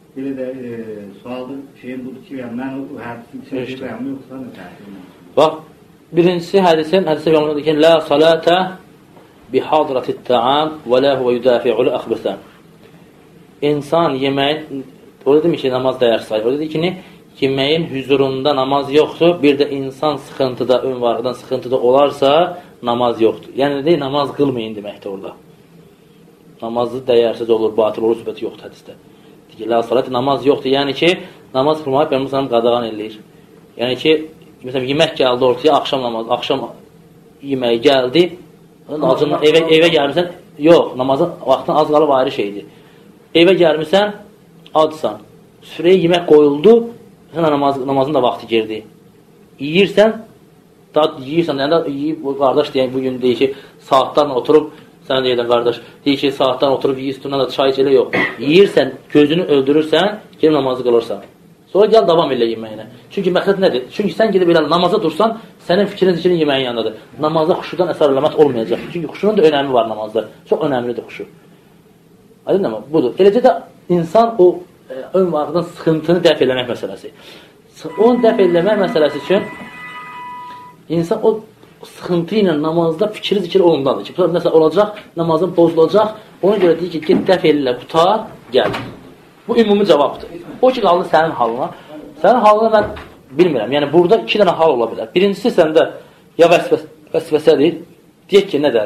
Belə də sualda şeyin budur ki, yəni mən o hədisin içində deyirəm, yoxsa nə təsir? Bax, birincisi hədisə yolundadır ki, la salata bi hadratit ta'am və la huve yudafi'ul akhbatan. İnsan yeməyin, orada demiş ki, namaz dəyər sayır. Orada deyir ki, yeməyin hüzurunda namaz yoxdur, bir də insan sıxıntıda, ünvarıdan sıxıntıda olarsa, namaz yoxdur. Yəni, deyir, namaz qılmayın deməkdir orada. Namazı dəyərsiz olur, batıl olur, sübəti yoxdur hədisdə. Deyir ki, la salat, namaz yoxdur. Yəni ki, namaz qılmağı Peyğəmbər qadağan eləyir. Yəni ki, məsələn, yemək gəldi ortaya, axşam namazı, axşam yeməyi gəldi, evə gəlmirsən, yox, namazın vaxtın az qalıb ayrı şeydir. Evə gəlmirsən, adsan, süfrəyə yemək qoyuldu, namazın da vaxtı girdi. Yiyirsən, yəni yiyib, qardaş deyək, bugün deyir ki, saatlarla oturub, sən deyirsən, qardaş, deyir ki, saatlarla oturub yiyir, üstündən da çay içələ yox. Yiyirsən, gözünü öldürürsən, gelib namazı qılırsan. Sonra gəl davam elə yeməyinə. Çünki məqsəd nədir? Çünki sən gedib elə namaza dursan, sənin fikrin yeməyin yanındadır. Namazda xuşudan əsər eləmət olmayacaq. Çünki xuşunun da önəmi var namazda. Çox önəmlidir xuşu. Aydın mı? Budur. Eləcə də insan o ön vaxtdan sıxıntını dəf eləmək məsələsi. Onu dəf eləmək məsələsi üçün insan o sıxıntı ilə namazda fikri zikir ondadır ki, nəsə olacaq, namazın pozulacaq, ona görə deyir ki, get dəf elə, qutar, gəl. Bu ümumi cavabdır. O ki, qaldı sənin halına. Sənin halına mən bilmirəm. Yəni, burada iki dənə hal ola bilər. Birincisi səndə ya vəsvəsədir, deyək ki, nədər?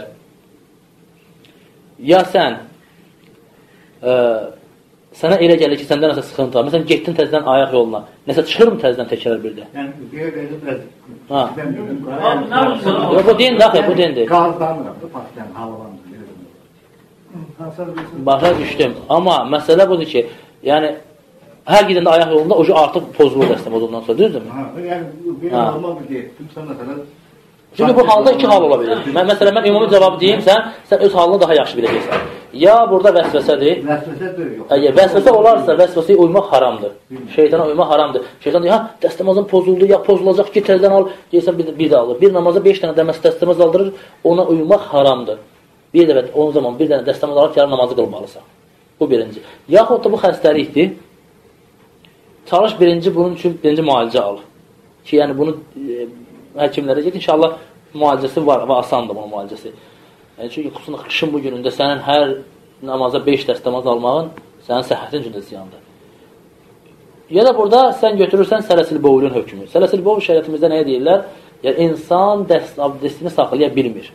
Ya sən sənə elə gəlir ki, səndə nəsə sıxıntı var. Məsələn, getdin təzdən ayaq yoluna. Nəsə çıxır mı təzdən təkrar bir də? Yəni, bir qədər Yox, bu din daxil, bu dindir. Qazdanmıram da, pasdən, havalandır. Başa düşdüm. Amma məsələ budur ki, yəni, hər gedəndə ayaq yolunda o artıq pozulur dəstəm ondan sonra, düzdürmü? Yəni, bir normal bir getdim, sən məsələn... Çünki bu halda iki hal ola bilir. Məsələn, mən ümumi cavab deyim, sən öz halını daha yaxşı biləcəksən. Ya burada vəsvəsədir. Vəsvəsədir, yox. Əgər vəsvəsə olarsa, vəsvəsəyə uymaq haramdır. Şeytana uymaq haramdır. Şeytan deyir, dəstəmazın pozuldu, ya pozulacaq ki, təzdən al, deyirsən bir də alır. Bir namaza 5 dənə dəstəmaz aldırır, ona uymaq haramdır. Bir dəfə, o zaman bir dənə dəstəmaz alıb, yarın namazı qılmalısan. Bu birinci. Yaxud da bu xəstəlikdir. Çalış bunun üçün birinci müalicə al. Ki, yəni bunu həkimlərə get, inşallah müalicəsi var və asandır bunun müalicəsi. Yəni, çünki xüsusən qışın bu günündə sənin hər namaza 5 dəstəmaz almağın sənin səhhətin üçün də ziyandır. Ya da burada sən götürürsən sələsil boğulun hökmü. Sələsil boğul şəriətimizdə nəyə deyirlər? Yəni, insan abdestini saxlaya bilmir.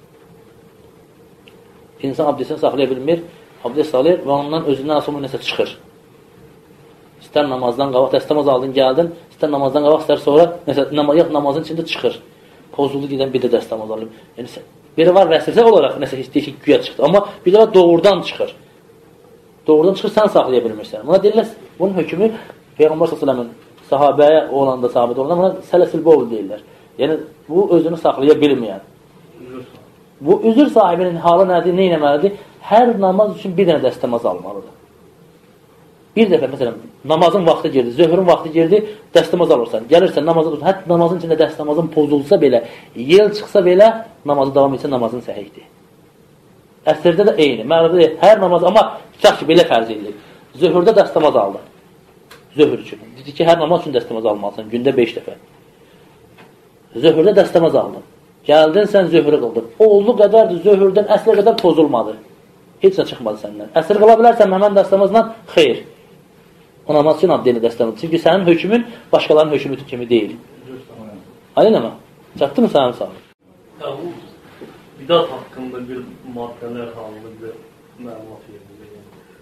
İnsan abdestini saxlaya bilmir, abdest alır və ondan özündən asılma nəsə çıxır. İstər namazdan qabaq, dəstəmaz aldın, gəldin, istər namazdan qabaq, istər sonra, namazın içində çıxır. Pozuldu gedən bir də dəstəmaz alır. Yəni, biri var vəsvəsə olaraq, nəsə deyir ki, güya çıxdı. Amma bir də var doğrudan çıxır. Doğrudan çıxır, sən saxlaya bilmirsən. Buna deyirlər, bunun hökmü Peyğəmbər s.ə.v-in sahabəyə olanda, sahabədə olanda buna sələsil boğul deyirlər. Yəni, bu özünü saxlaya bilməyən. Bu üzür sahibinin halı nədir, nə eləməlidir? Hər namaz üçün bir dənə dəstəmaz almalıdır. Bir dəfə, məsələn, namazın vaxtı girdi, zöhrün vaxtı girdi, dəstəmaz alırsan. Gəlirsən, namaza dursan, hətta namazın içində dəstəmazın pozulsa belə, yel çıxsa belə, namazı davam etsə, namazın səhihdir. Əsrdə də eyni. Məqsədə hər namaz, amma tutaq ki, belə fərz edilir. Zöhrdə dəstəmaz aldın. Zöhr üçün. Dedi ki, hər namaz üçün dəstəmaz almalısan, gündə 5 dəfə. Zöhrdə dəstəmaz aldın. Gəldin, sən zöhrü qıldın. Olduğu qədərdir, zöhrdən əsrə qədər pozulmadı. Heç nə çıxmadı səndən. Əsr qıla bilərsən həmən dəstəmazla, xeyr. O namaz üçün abdeyli dəstəmaz. Çünki sənin hökmün başqalarının hökmü kimi deyil. Aydın mı? Çatdı mı sənin sağ? Bu bidat haqqında bir maddələr halında bir məlumat verir.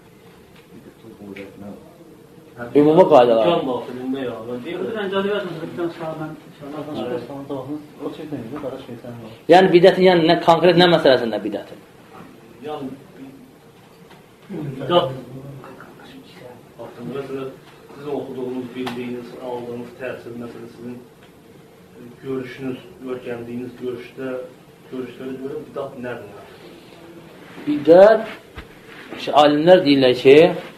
Ümumi qaydalar. Can daxilində ya. Yəni bidətin, yəni konkret nə məsələsində bidətin? Yəni bidat haqqında məsələn sizin oxuduğunuz, bildiyiniz, aldığınız təsir məsələn sizin görüşünüz, öyrəndiyiniz görüşlərə görə bidat nədir? Bidət, alimlər deyirlər ki,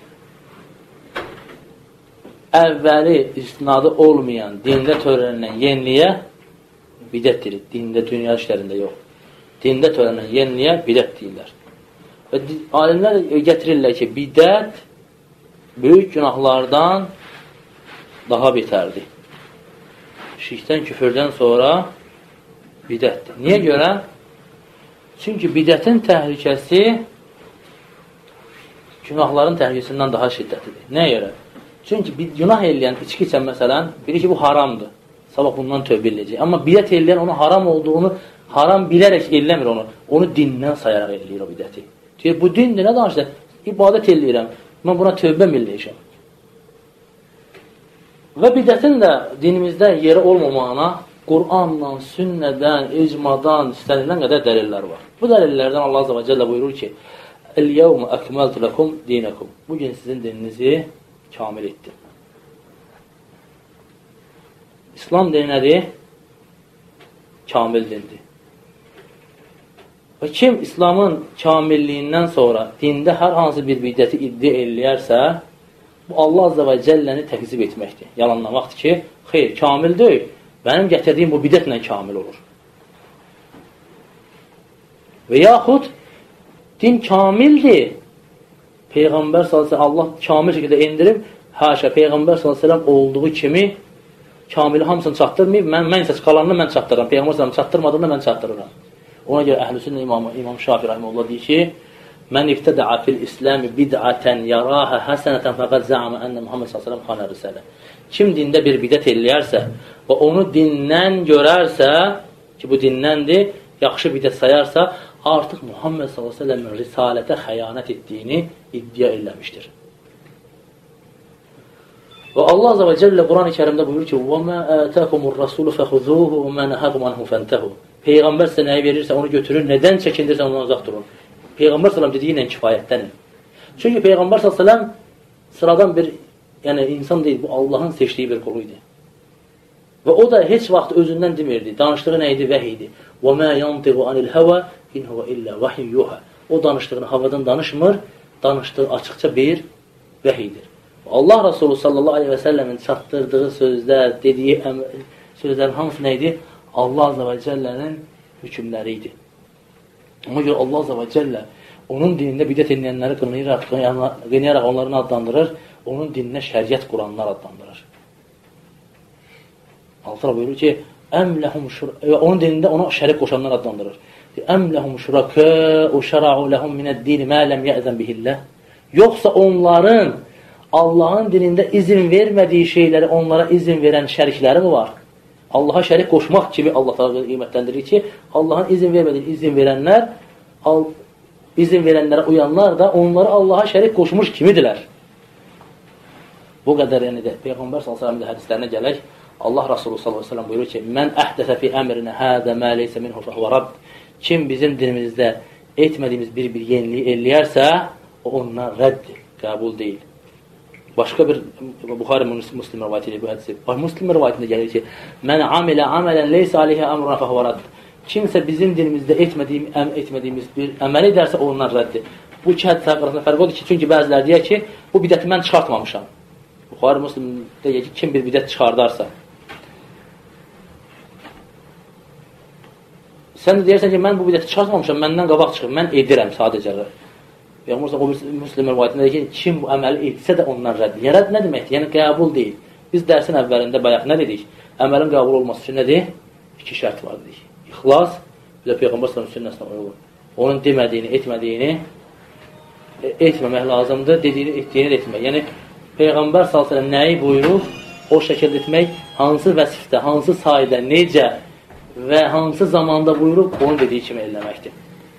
əvvəli istinadı olmayan dində törənilən yeniliyə bidət deyilir. Dində, dünya işlərində yox. Dində törənilən yeniliyə bidət deyirlər. Və alimlər gətirirlər ki, bidət böyük günahlardan daha betərdir. Şirkdən, küfürdən sonra bidətdir. Niyə görə? Çünki bidətin təhlükəsi günahların təhlükəsindən daha şiddətlidir. Nəyə görə? Çünki bir günah eləyən, içki içən məsələn, biri ki, bu haramdır. Sabah bundan tövbə eləyəcək. Amma bidət eləyən onu haram olduğunu, haram bilərək eləmir onu. Onu dindən sayaraq eləyir o bidəti. Deyir, bu dindir, nə danışır? İbadət eləyirəm. Mən buna tövbə milləyəcəm. Və bidətin də dinimizdə yeri olmamağına Qur'andan, sünnədən, icmadan, istənilən qədər dəlillər var. Bu dəlillərdən Allah Azza və Cəllə buyurur ki, "El-yevmə əkməltu lekum dinakum." Bugün sizin dininizi kamil etdim. İslam dini nədir? Kamil dindir. Və kim İslamın kamilliyindən sonra dində hər hansı bir bidəti iddia eləyərsə, bu Allah Azza və Cəlləni təkzib etməkdir. Yalanlamaqdır ki, xeyr, kamil deyil. Mənim gətirdiyim bu bidətlə kamil olur. Və yaxud din kamildir. Peyğəmbər s.ə.v Allah kamil şəkildə indirib, haşa, Peyğəmbər s.ə.v olduğu kimi kamili hamısını çatdırmayıb, mən isə qalanını mən çatdırıram. Peyğəmbər s.ə.v çatdırmadığını mən çatdırıram. Ona görə Əhlüsünnə İmam Şafi rahimehullah deyir ki, "Mən ibtəda'a fil İslam bid'atan yaraha hasanatan faqad za'ama anna Muhammed s.ə.v xana risalə." Kim dində bir bidət eləyərsə və onu dindən görərsə, ki bu dindəndir, yaxşı bidət sayarsa, artıq Muhammed s.ə.v-in risalətə xəyanət etdiyini iddia eləmişdir. Və Allah Azza və Cəllə Quran-ı Kərimdə buyurur ki, وَمَا آتَاكُمُ الرَّسُولُ فَخُذُوهُ وَمَا نَهَاكُمْ عَنْهُ فَانْتَهُوا. Peyğəmbər sizə nəyi verirsə onu götürün, nədən çəkindirsə ondan uzaq durun. Peyğəmbər s.ə.v dediyi ilə kifayətdənir. Çünki Peyğəmbər s.ə.v sıradan bir insan deyil, bu Allahın seçdiyi bir qulu idi. Və o da heç vaxt özündən demirdi. Danışdığı nə idi? Vəhiy idi. وَمَا يَنْتِغُ عَنِ الْهَوَى إِنْ هُوَ إِلَّا وَحْيٌ يُوحَى. O danışdığını havadan danışmır, danışdığı açıqca bir vəhiydir. Allah Resulü sallallahu aleyhi və səlləmin çatdırdığı sözlər, dediyi sözlərin hamısı nə idi? Allah Azza və Cəllənin hükümləri idi. Ona görə Allah Azza və Cəllə onun dinində bidət edilənləri qınayaraq onların adlandırır, onun dininə şəriət quranlar adlandırır. Allah buyurur ki, onun dinində ona şərik qoşanlar adlandırır. Əm ləhum şurakâ'u şəra'u ləhum minəd-dini mə ləm yəzən bihilləh. Yoxsa onların Allahın dinində izin vermədiyi şeyləri onlara izin verən şərikləri mi var? Allaha şərik qoşmaq kimi Allah təala qiymətləndirir ki, Allahın izin vermədiyi izin verənlər, izin verənlərə uyanlar da onları Allaha şərik qoşmuş kimidirlər. Bu qədər də Peyğəmbər s.ə.v hədislərinə gələk, Allah Rasulü s.ə.v buyurur ki, "Mən əhdəsə fi əmrinə hədə mə leysə minhu fəhvə radd." Kim bizim dinimizdə etmədiyimiz bir yeniliyi eləyərsə, o ondan rəddir, qəbul deyil. Başqa bir Buxari Müslim rivayət edir bu hədisi. Müslim rivayətində gəlir ki, "Mən amilə amələn leysə aleyhə əmruna fəhvə radd." Kimsə bizim dinimizdə etmədiyimiz bir əməl edərsə, o ondan rəddir. Bu iki hədis arasında fərq odur ki, çünki bəzilər deyir ki, bu bidəti mən çıxartmamışam. Buxari Müslimdə deyir ki, kim bir bidət çıxardarsa. Sən də deyərsən ki, mən bu bidəti çıxartmamışam, məndən qabaq çıxır, mən edirəm sadəcə. Peyğəmbər o Müslim rivayətində deyir ki, kim bu əməli etsə də ondan rəddir. Yəni, rədd nə deməkdir? Yəni, qəbul deyil. Biz dərsin əvvəlində bayaq nə dedik? Əməlin qəbul olması üçün nədir? İki şərt var dedik. İxlas, bir də Peyğəmbər sünnəsinə uyğun. Onun demədiyini, etmədiyini etməmək lazımdır, dediyini, etdiyini də etmək. Yəni, Peyğəmbər s.ə.v nəyi buyurur? O şəkildə etmək, hansı vəsifdə, hansı sayda, necə və hansı zamanda buyurub, onun dediyi kimi eləməkdir.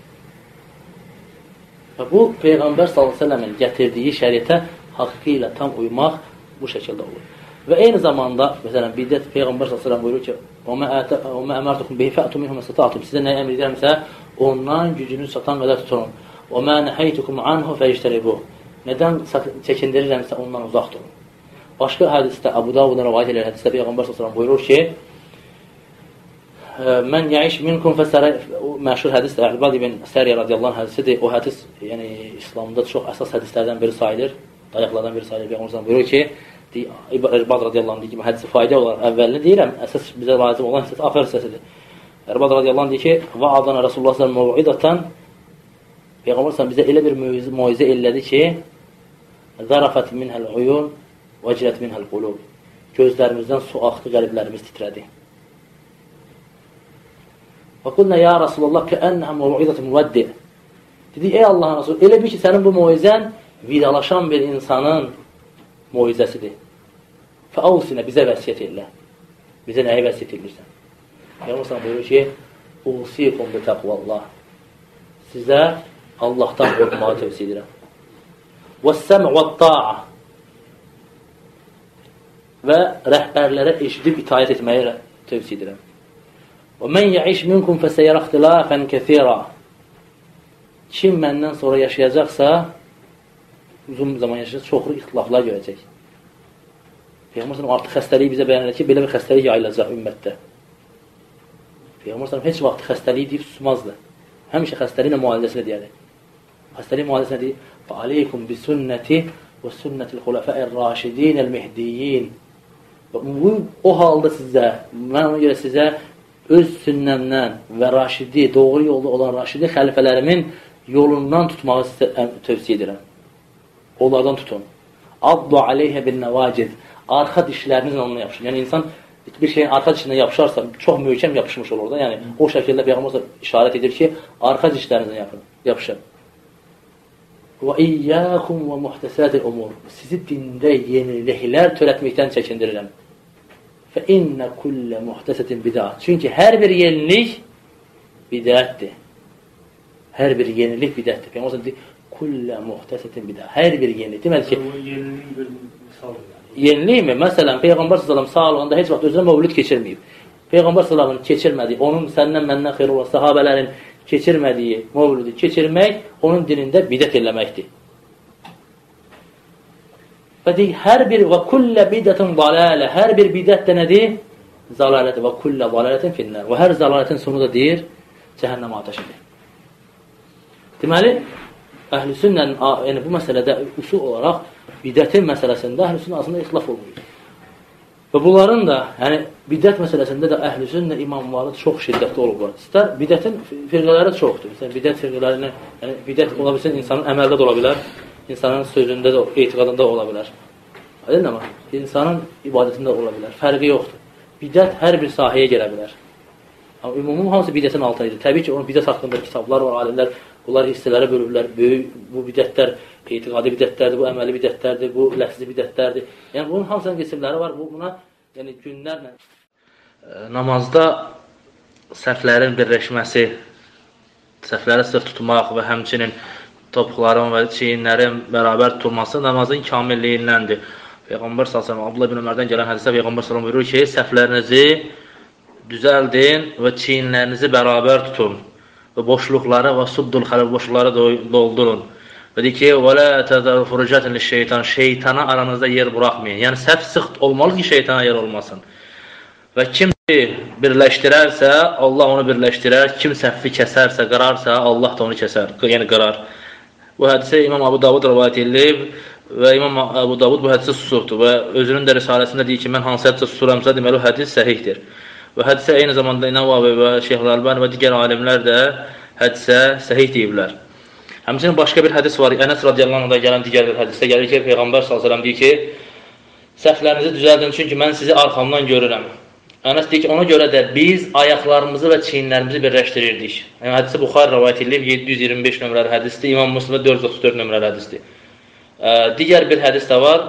Və bu, Peyğəmbər s.ə.v-in gətirdiyi şəriətə haqqı ilə tam uymaq bu şəkildə olur. Və eyni zamanda, məsələn, bidət Peyğəmbər s.ə.v buyurur ki, "Vəmə əmərtukum bihi fə'tu minhum məsətətum." Sizə nəyə əmr edirəmsə, ondan gücünüz çatan qədər tutun. "Vəmə nəhəytukum anhu fəyiştəribuh." Nədən çəkindirirəmsə, ondan uzaq durun. Başqa hədisdə, Əbu Davudun rivayət edən hədisdə Peyğəmbər s.ə.v buyurur ki, "Mən yəiş minkum fəsərə", məşhur hədisdir, Ərbad ibn Səriyə radiyallahu anh hədisidir. O hədis, yəni İslamda çox əsas hədislərdən biri sayılır, dayaqlardan biri sayılır. Peyğəmbər s.ə.v buyurur ki, Ərbad radiyallahu anh deyir ki, hədisi fayda olaraq əvvəlini deyirəm, əsas bizə lazım olan hissəsi, axır hissəsidir. Ərbad radiyallahu anh deyir ki, "Va'adana Rasulullah s.ə.v məv'idatan." Peyğəmbər s.ə.v bizə elə bir muizə elədi ki, Zarafat minhəl uyun, vəcilət minhəl qulub. Gözlərimizdən su axdı, qəlblərimiz titrədi. Və qulna ya Rasulullah kəənnəhə muvizətü müvəddi. Dedi, ey Allahın Rasulü, elə bil ki, sənin bu muizən vidalaşan bir insanın muizəsidir. Fəavsinə, bizə vəsiyyət elə. Bizə nəyi vəsiyyət edirsən? Peyğəmbər buyurur ki, usikum bi təqvallah. Sizə Allahdan qorxmağı tövsiyə edirəm. Və-səm və-ta'a. Və rəhbərlərə eşidib itaət etməyi tövsiyə edirəm. Və mən yəiş minkum fəsəyərə ixtilafən kəthira. Kim məndən sonra yaşayacaqsa, uzun zaman yaşayacaq, çoxlu ixtilaflar görəcək. Peyğəmbər artıq xəstəliyi bizə bəyan edir ki, belə bir xəstəlik yayılacaq ümmətdə. Peyğəmbər heç vaxt xəstəliyi deyib susmazdı. Həmişə xəstəliklə müalicəsilə deyərdi. Xəstəlik müalicəsilə deyir, فَعَلَيْكُمْ بِسُنَّةِ وَسُنَّةِ الْخُلَفَاءِ الرَّاشِدِينَ الْمِهْدِيِّينَ. O halda sizə, mən ona görə sizə öz sünnəmdən və raşidi, doğru yolda olan raşidi xəlifələrimin yolundan tutmağı sizə tövsiyə edirəm. Onlardan tutun. Addu aleyhə bin nəvacid. Arxa dişlərinizlə onunla yapışın. Yəni, insan bir şeyin arxa dişindən yapışarsa, çox möhkəm yapışmış olur da. Yəni, o şəkildə Peyğəmbər işarət edir ki, arxa dişlərinizlə yapışın. Və iyyəkum və muhtəsətil umur. Sizi dində yeniliklər törətməkdən çəkindirirəm. Fə innə kullə muhtəsətin bidət. Çünki hər bir yenilik bidətdir. Hər bir yenilik bidətdir. Peyğəmbər deyir, kullə muhtəsətin bidət. Hər bir yenilik. Deməli ki, yenilik mi? Məsələn, Peyğəmbər s.ə.v sağlığında heç vaxt özünə mövlüd keçirməyib. Peyğəmbər s.ə.v keçirmədiyi, onun səndən məndən xeyr olan sahabələrin keçirmədiyi mövlüdü keçirmək, onun dinində bidət eləməkdir. Və deyir, hər bir və kullə bidətin dalalə, hər bir bidət də nədir? Zalalədir və kullə dalalətin finnər. Və hər zalalətin sonu da deyir, cəhənnəm ateşidir. Deməli, əhl-i sünnənin, yəni bu məsələdə usul olaraq bidətin məsələsində əhl-i sünnə aslında ixtilaf olmuyor. Və bunların da, yəni bidət məsələsində də əhl-i sünnə imamları çox şiddətli olublar. İstər bidətin firqələri çoxdur. Məsələn, bidət firqələrini, yəni bidət ola bilsin, insanın əməldə də ola bilər, insanın sözündə də, etiqadında ola bilər. Aydın amma, insanın ibadətində ola bilər. Fərqi yoxdur. Bidət hər bir sahəyə gələ bilər. Amma ümumum hamısı bidətin altındadır. Təbii ki, onun bidət haqqında kitablar var, alimlər, bunlar hissələrə bölürlər. Böyük, bu bidətlər etiqadi bidətlərdir, bu əməli bidətlərdir, bu ləfzi bidətlərdir. Yəni, bunun hamısının qismləri var. Buna yəni, günlərlə namazda səhvlərin birləşməsi, səhvləri sırf tutmaq və həmçinin topuqların və çiyinlərin bərabər tutulması namazın kamilliyindəndir. Peyğəmbər s.ə.v. Abdullah ibn Ömərdən gələn hədisdə Peyğəmbər s.ə.v. buyurur ki, səhvlərinizi düzəldin və çiyinlərinizi bərabər tutun və boşluqları və suddul xələb boşluqları doldurun. Və deyir ki, وَلَا تَذَرُ فُرُجَةٍ لِلشَّيْطَانِ Şeytana aranızda yer buraxmayın. Yəni, səhv sıxt olmalı ki, şeytana yer olmasın. Və kim birləşdirərsə, Allah onu birləşdirər. Kim səhvi kəsərsə, qırarsa, Allah da onu kəsər, yəni qırar. Bu hədisə İmam Abu Davud rivayət edilib və İmam Abu Davud bu hədisə susubdur və özünün də risaləsində deyir ki, mən hansı hədisə susuramsa, deməli, o hədis səhihdir. Və hədisə eyni zamanda Nəvavi və Şeyh Əlbani və digər alimlər də hədisə səhih deyiblər. Həmçinin başqa bir hədis var. Ənəs radiyallahu anhdan gələn digər bir hədisdə gəlir ki, Peyğəmbər s.ə.v deyir ki, səhvlərinizi düzəldin, çünki mən sizi arxamdan görürəm. Ənəs deyir ki, ona görə də biz ayaqlarımızı və çiyinlərimizi birləşdirirdik. Yəni, hədisi Buxari rivayət edilib, 725 nömrəli hədisdir, İmam Müslimdə 434 nömrəli hədisdir. Digər bir hədis də var,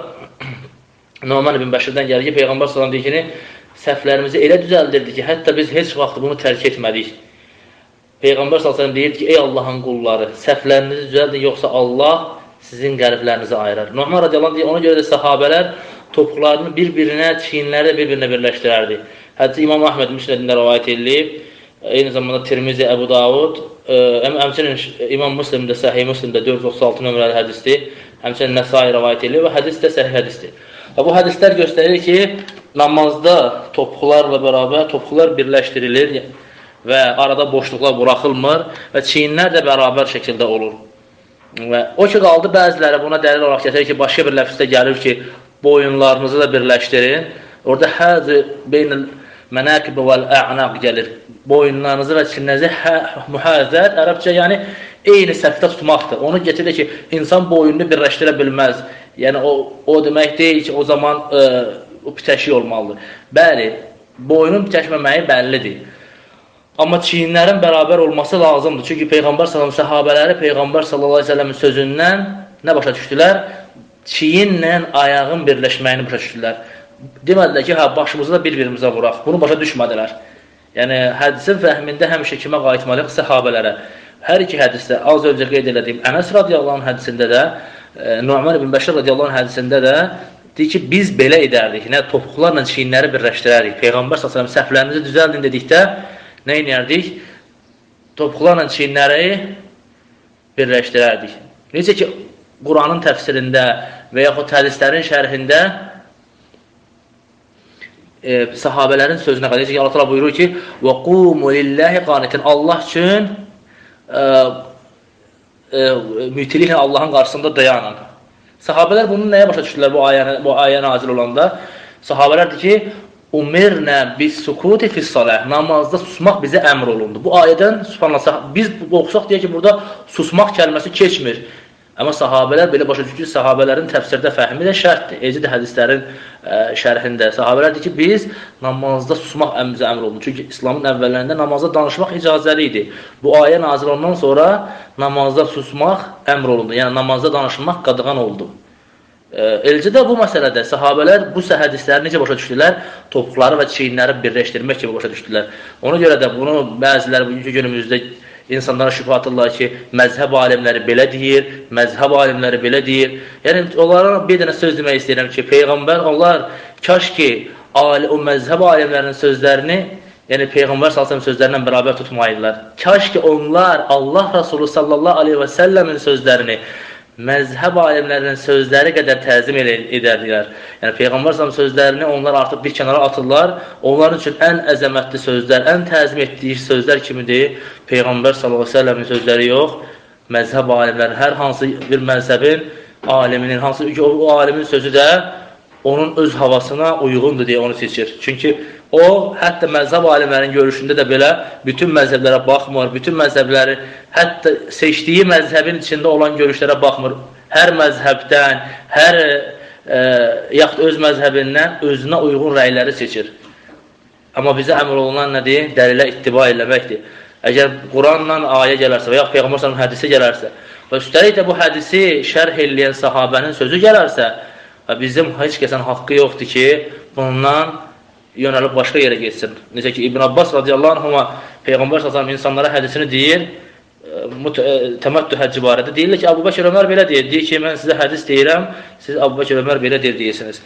Numan ibn Bəşirdən gəlir ki, Peyğəmbər s.ə.v deyir ki, səhvlərimizi elə düzəldirdik ki, hətta biz heç vaxt bunu tərk etmədik. Peyğəmbər s.ə.v deyir ki, ey Allahın qulları, səhvlərinizi düzəldin, yoxsa Allah sizin qəlblərinizi ayırar. Numan radiyallahu deyir, ona görə də sahabələr topuqlarını bir-birinə, çiyinləri də bir-birinə birləşdirərdi. Hədisi İmam Əhməd Müsnədində rivayət edilib, eyni zamanda Tirmizi, Əbu Davud, həmçinin İmam Müslimdə, Səhih Müslimdə 436 nömrəli hədisdir, həmçinin Nəsai rivayət edilib və hədis də səhih hədisdir. Və bu hədislər göstərir ki, namazda topuqlarla bərabər topuqlar birləşdirilir və arada boşluqlar buraxılmır və çiyinlər də bərabər şəkildə olur. Və o ki, qaldı bəziləri buna dəlil olaraq gətirir ki, başqa bir ləfsdə gəlir ki, boyunlarınızı da birləşdirin. Orada həzi beynil mənəqib vəl-ə'naq gəlir. Boyunlarınızı və çiyinlərinizi mühəzət, ərəbcə yəni eyni səhvdə tutmaqdır. Onu getirir ki, insan boyununu birləşdirə bilməz. yəni o demək deyil ki, o zaman o bitəşik olmalıdır. Bəli, boynun bitəşməməyi bəllidir. Amma çiyinlərin bərabər olması lazımdır. Çünki Peyğəmbər sallallahu səhabələri Peyğəmbər sallallahu əleyhi və səlləmin sözündən nə başa düşdülər? Çiyinlə ayağın birləşməyini başa düşdülər. Demədilər ki, başımızı da bir-birimizə vuraq. Bunu başa düşmədilər. Yəni, hədisin fəhmində həmişə kimə qayıtmalıyıq? Səhabələrə. Hər iki hədisdə, az öncə qeyd elədiyim Ənəs radiyallahu anh hədisində də, Nu'man ibn Bəşir radiyallahu anh hədisində də deyir ki, biz belə edərdik. Topuqlarla çiyinləri birləşdirərdik. Peyğəmbər s.ə.v səhvlərinizi düzəldin dedikdə nə edərdik? Topuqlarla çiyinləri birləşdirərdik. Necə ki, Quranın təfsirində və yaxud hədislərin şərhində sahabələrin sözünə qədər ki, Allah təala buyurur ki: "Və qumu lillahi qanitin." Allah üçün mütiliqlə Allahın qarşısında dayanın. Sahabələr bunu nəyə başa düşdülər bu ayə nazil olanda? Sahabələr deyir ki, "Umirna bis-sukuti fis-salah." Namazda susmaq bizə əmr olundu. Bu ayədən subhanallah biz oxusaq deyək ki, burada susmaq kəlməsi keçmir. Amma sahabələr belə başa düşür ki, sahabələrin təfsirdə fəhmi də şərtdir. Eləcə də hədislərin şərhində sahabələr deyir ki, biz namazda susmaq bizə əmr olundu. Çünki İslamın əvvəllərində namazda danışmaq icazəli idi. Bu ayə nazil olandan sonra namazda susmaq əmr olundu. Yəni namazda danışmaq qadağan oldu. Eləcə də bu məsələdə sahabələr bu hədisləri necə başa düşdülər? Topuqları və çiyinləri birləşdirmək kimi başa düşdülər. Ona görə də bunu bəziləri bugünkü günümüzdə İnsanlara şübhə atırlar ki, məzhəb alimləri belə deyir, məzhəb alimləri belə deyir. Yəni, onlara bir dənə söz demək istəyirəm ki, Peyğəmbər, onlar kaş ki, o məzhəb alimlərinin sözlərini, yəni Peyğəmbər sallallahu sözlərindən bərabər tutmayırlar. Kaş ki, onlar Allah Rasulü sallallahu aleyhi və səlləmin sözlərini məzhəb alimlərinin sözləri qədər təzim edərdilər. Yəni, Peyğəmbər sallallahu sözlərini onlar artıq bir kənara atırlar. Onların üçün ən əzəmətli sözlər, ən təzim etdiyi sözlər kimidir? Peyğəmbər sallallahu aleyhi və səlləmin sözləri yox, məzhəb alimlərinin, hər hansı bir məzhəbin aliminin, hansı ki, o alimin sözü də onun öz havasına uyğundur deyə onu seçir. Çünki o, hətta məzhəb alimlərinin görüşündə də belə bütün məzhəblərə baxmır, bütün məzhəbləri, hətta seçdiyi məzhəbin içində olan görüşlərə baxmır. Hər məzhəbdən, hər yaxud öz məzhəbindən özünə uyğun rəyləri seçir. Amma bizə əmr olunan nədir? Dəlilə ittiba eləməkdir. Əgər Quranla ayə gələrsə və yaxud Peyğəmbər sallallahu hədisi gələrsə və üstəlik də bu hədisi şərh eləyən sahabənin sözü gələrsə, bizim heç kəsin haqqı yoxdur ki, bundan yönəlib başqa yerə geçsin. Necə ki, İbn Abbas radiyallahu anhuma Peyğəmbər sallallahu insanlara hədisini deyir, təməttü həcci barədə. Deyirlər ki, Əbu Bəkir Ömər belə deyir. Deyir ki, mən sizə hədis deyirəm, siz Əbu Bəkir Ömər belə deyir deyirsiniz.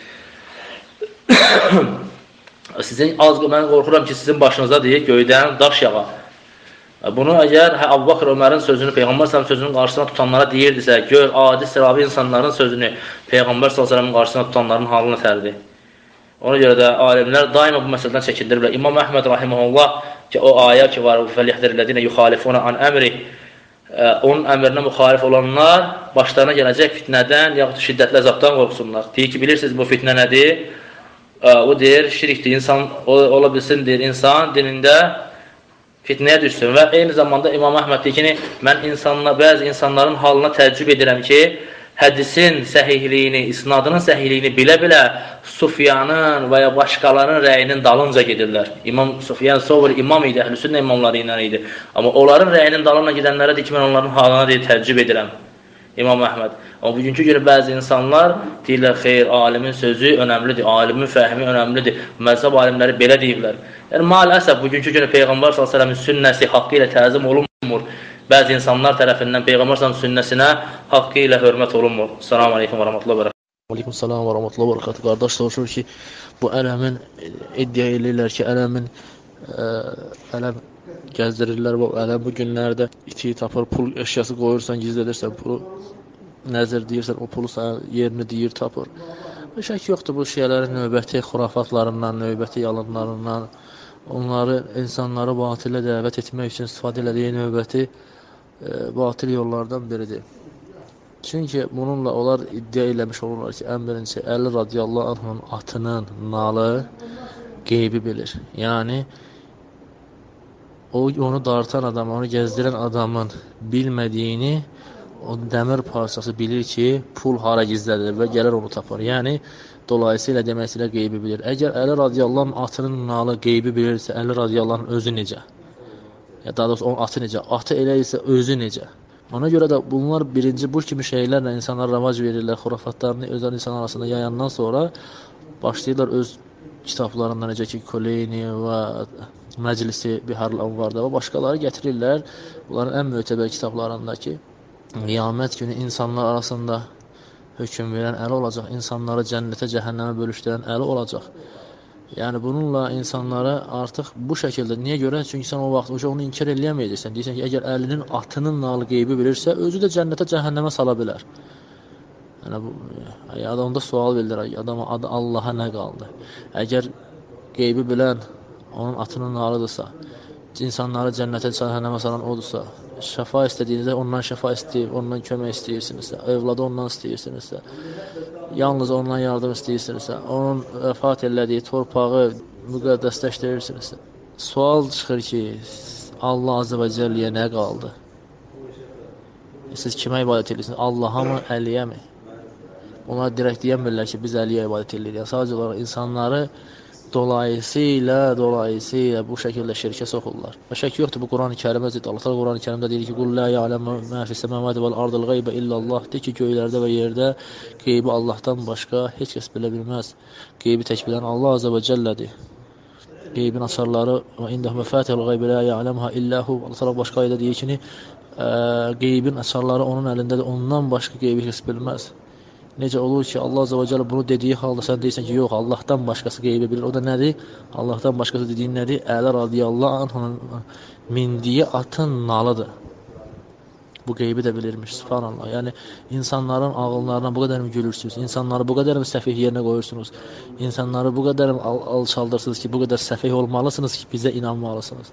Mən qorxuram ki, sizin başınıza deyir, göydən daş yağa. Bunu əgər Əbu Bəkir Ömərin sözünü, Peyğəmbər sallallahu sözünün qarşısına tutanlara deyirdisə, gör, adi sıravi insanların sözünü Peyğəmbər sallallahu qarşısına tutanların halını tərdir. Ona görə də alimlər daima bu məsələdən çəkindiriblər. İmam Əhməd rahimehullah ki, o ayə ki var, "Fəliyəhdərillədinə yuxalifuna an əmri", onun əmrinə müxalif olanlar başlarına gələcək fitnədən yaxud şiddətli əzabdan qorxsunlar. Deyir ki, bilirsiniz bu fitnə nədir? O deyir, şirkdir. İnsan ola bilsin deyir, insan dinində fitnəyə düşsün. Və eyni zamanda İmam Əhməd deyir ki, mən bəzi insanların halına təəccüb edirəm ki, hədisin səhihliyini, isnadının səhihliyini bilə-bilə Sufyanın və ya başqalarının rəyinin dalınca gedirlər. İmam Sufyan Sovri imam idi, əhlüsünnə imamları ilə idi. Amma onların rəyinin dalınca gedənlərə deyir ki, mən onların halına deyir, təəccüb edirəm. İmam Əhməd. Amma bugünkü günü bəzi insanlar deyirlər, xeyr, alimin sözü önəmlidir, alimin fəhmi önəmlidir, məzhəb alimləri belə deyirlər. Yəni, maalesef bugünkü günü Peyğəmbər s.ə.v-in sünnəsi haqqı ilə təzim olunmur. Bəzi insanlar tərəfindən Peyğəmbər s.ə.v-in sünnəsinə haqqı ilə hörmət olunmur. Selamun aleykum və rəhmətullah və rəhmətullah. Aleyküm salam və rəhmətullah və rəhmətullah. Qardaş soruşur ki, bu ələmin iddia edirlər ki, ələm gəzdirirlər, ələm bu günlərdə iti tapır, pul əşyası qoyursan, gizlədirsən pulu, nəzir deyirsən, o pulu sana yerini deyir, tapır. Şək yoxdur bu şeylərin növbəti xurafatlarından, növbəti yalanlarından, onları, insanları batilə dəvət etmək üçün istifadə elədiyi növbəti batil yollardan biridir. Çünki bununla onlar iddia eləmiş olurlar ki, ən birinci Əli radiyallahu anh'ın atının nalı qeybi bilir. Yəni, onu dartan adam, onu gəzdirən adamın bilmədiyini o dəmir parçası bilir ki, pul hara gizlədir və gəlir onu tapar. Yəni, dolayısıyla deməsilə qeybi bilir. Əgər Əli radiyallahu anh atının nalı qeybi bilirsə, Əli radiyallahu anh özü necə? Ya daha doğrusu onun atı necə? Atı elə isə özü necə? Ona görə də bunlar birinci bu kimi şeylərlə insanlar ravac verirlər, xurafatlarını özəl insan arasında yayandan sonra başlayırlar öz kitablarında, necə ki, Koleyni və Məclisi Biharul Anvarda və başqaları gətirirlər. Bunların ən mötəbər kitablarında ki, qiyamət günü insanlar arasında hökm verən Əli olacaq, insanları cənnətə, cəhənnəmə bölüşdürən Əli olacaq. Yəni bununla insanlara artıq bu şəkildə, niyə görə? Çünki sən o vaxt onu inkar eləyəməyəcəksən. Deyirsən ki, əgər Əlinin atının nalı qeybi bilirsə, özü də cənnətə, cəhənnəmə sala bilər. Yəni bu adamda sual verir, adama adı Allaha nə qaldı? Əgər qeybi bilən onun atının nalıdırsa, insanları cənnətə, cəhənnəmə salan odursa, şəfa istədiyinizdə ondan şəfa istəyib, ondan kömək istəyirsinizsə, övladı ondan istəyirsinizsə, yalnız ondan yardım istəyirsinizsə, onun vəfat elədiyi torpağı müqəddəsləşdirirsinizsə, sual çıxır ki, Allah Azə və Cəlliyə nə qaldı? Siz kimə ibadət edirsiniz? Allaha mı, Əliyə mi? Onlar direkt deyəmirlər ki, biz Əliyə ibadət edirik. Yəni, sadəcə olaraq insanları dolayısıyla bu şəkildə şirkə soxurlar. Və şək yoxdur, bu Quran-ı Kərimə zid. Allah Quran-ı Kərimdə deyir ki, "Qul la ya'lamu ma fis-semawati vel-ardil gayba illallah." De ki, göylərdə və yerdə qeybi Allahdan başqa heç kəs bilə bilməz. Qeybi tək bilən Allah Azza və Cəllədir. Qeybin açarları və indehu mafatihul gaybi la ya'lamuha illa hu. Allah başqa ayədə deyir ki, qeybin açarları onun əlindədir. Ondan başqa qeybi heç bilməz. Necə olur ki, Allah Azza və Cəllə bunu dediyi halda sən deyirsən ki, yox, Allahdan başqası qeybi bilir. O da nədir? Allahdan başqası dediyin nədir? Əli radiyallahu anh'ın mindiyi atın nalıdır. Bu qeybi də bilirmiş, subhanallah. Yəni, insanların ağıllarına bu qədər mi gülürsünüz? İnsanları bu qədər mi səfih yerinə qoyursunuz? İnsanları bu qədər mi alçaldırsınız ki, bu qədər səfih olmalısınız ki, bizə inanmalısınız?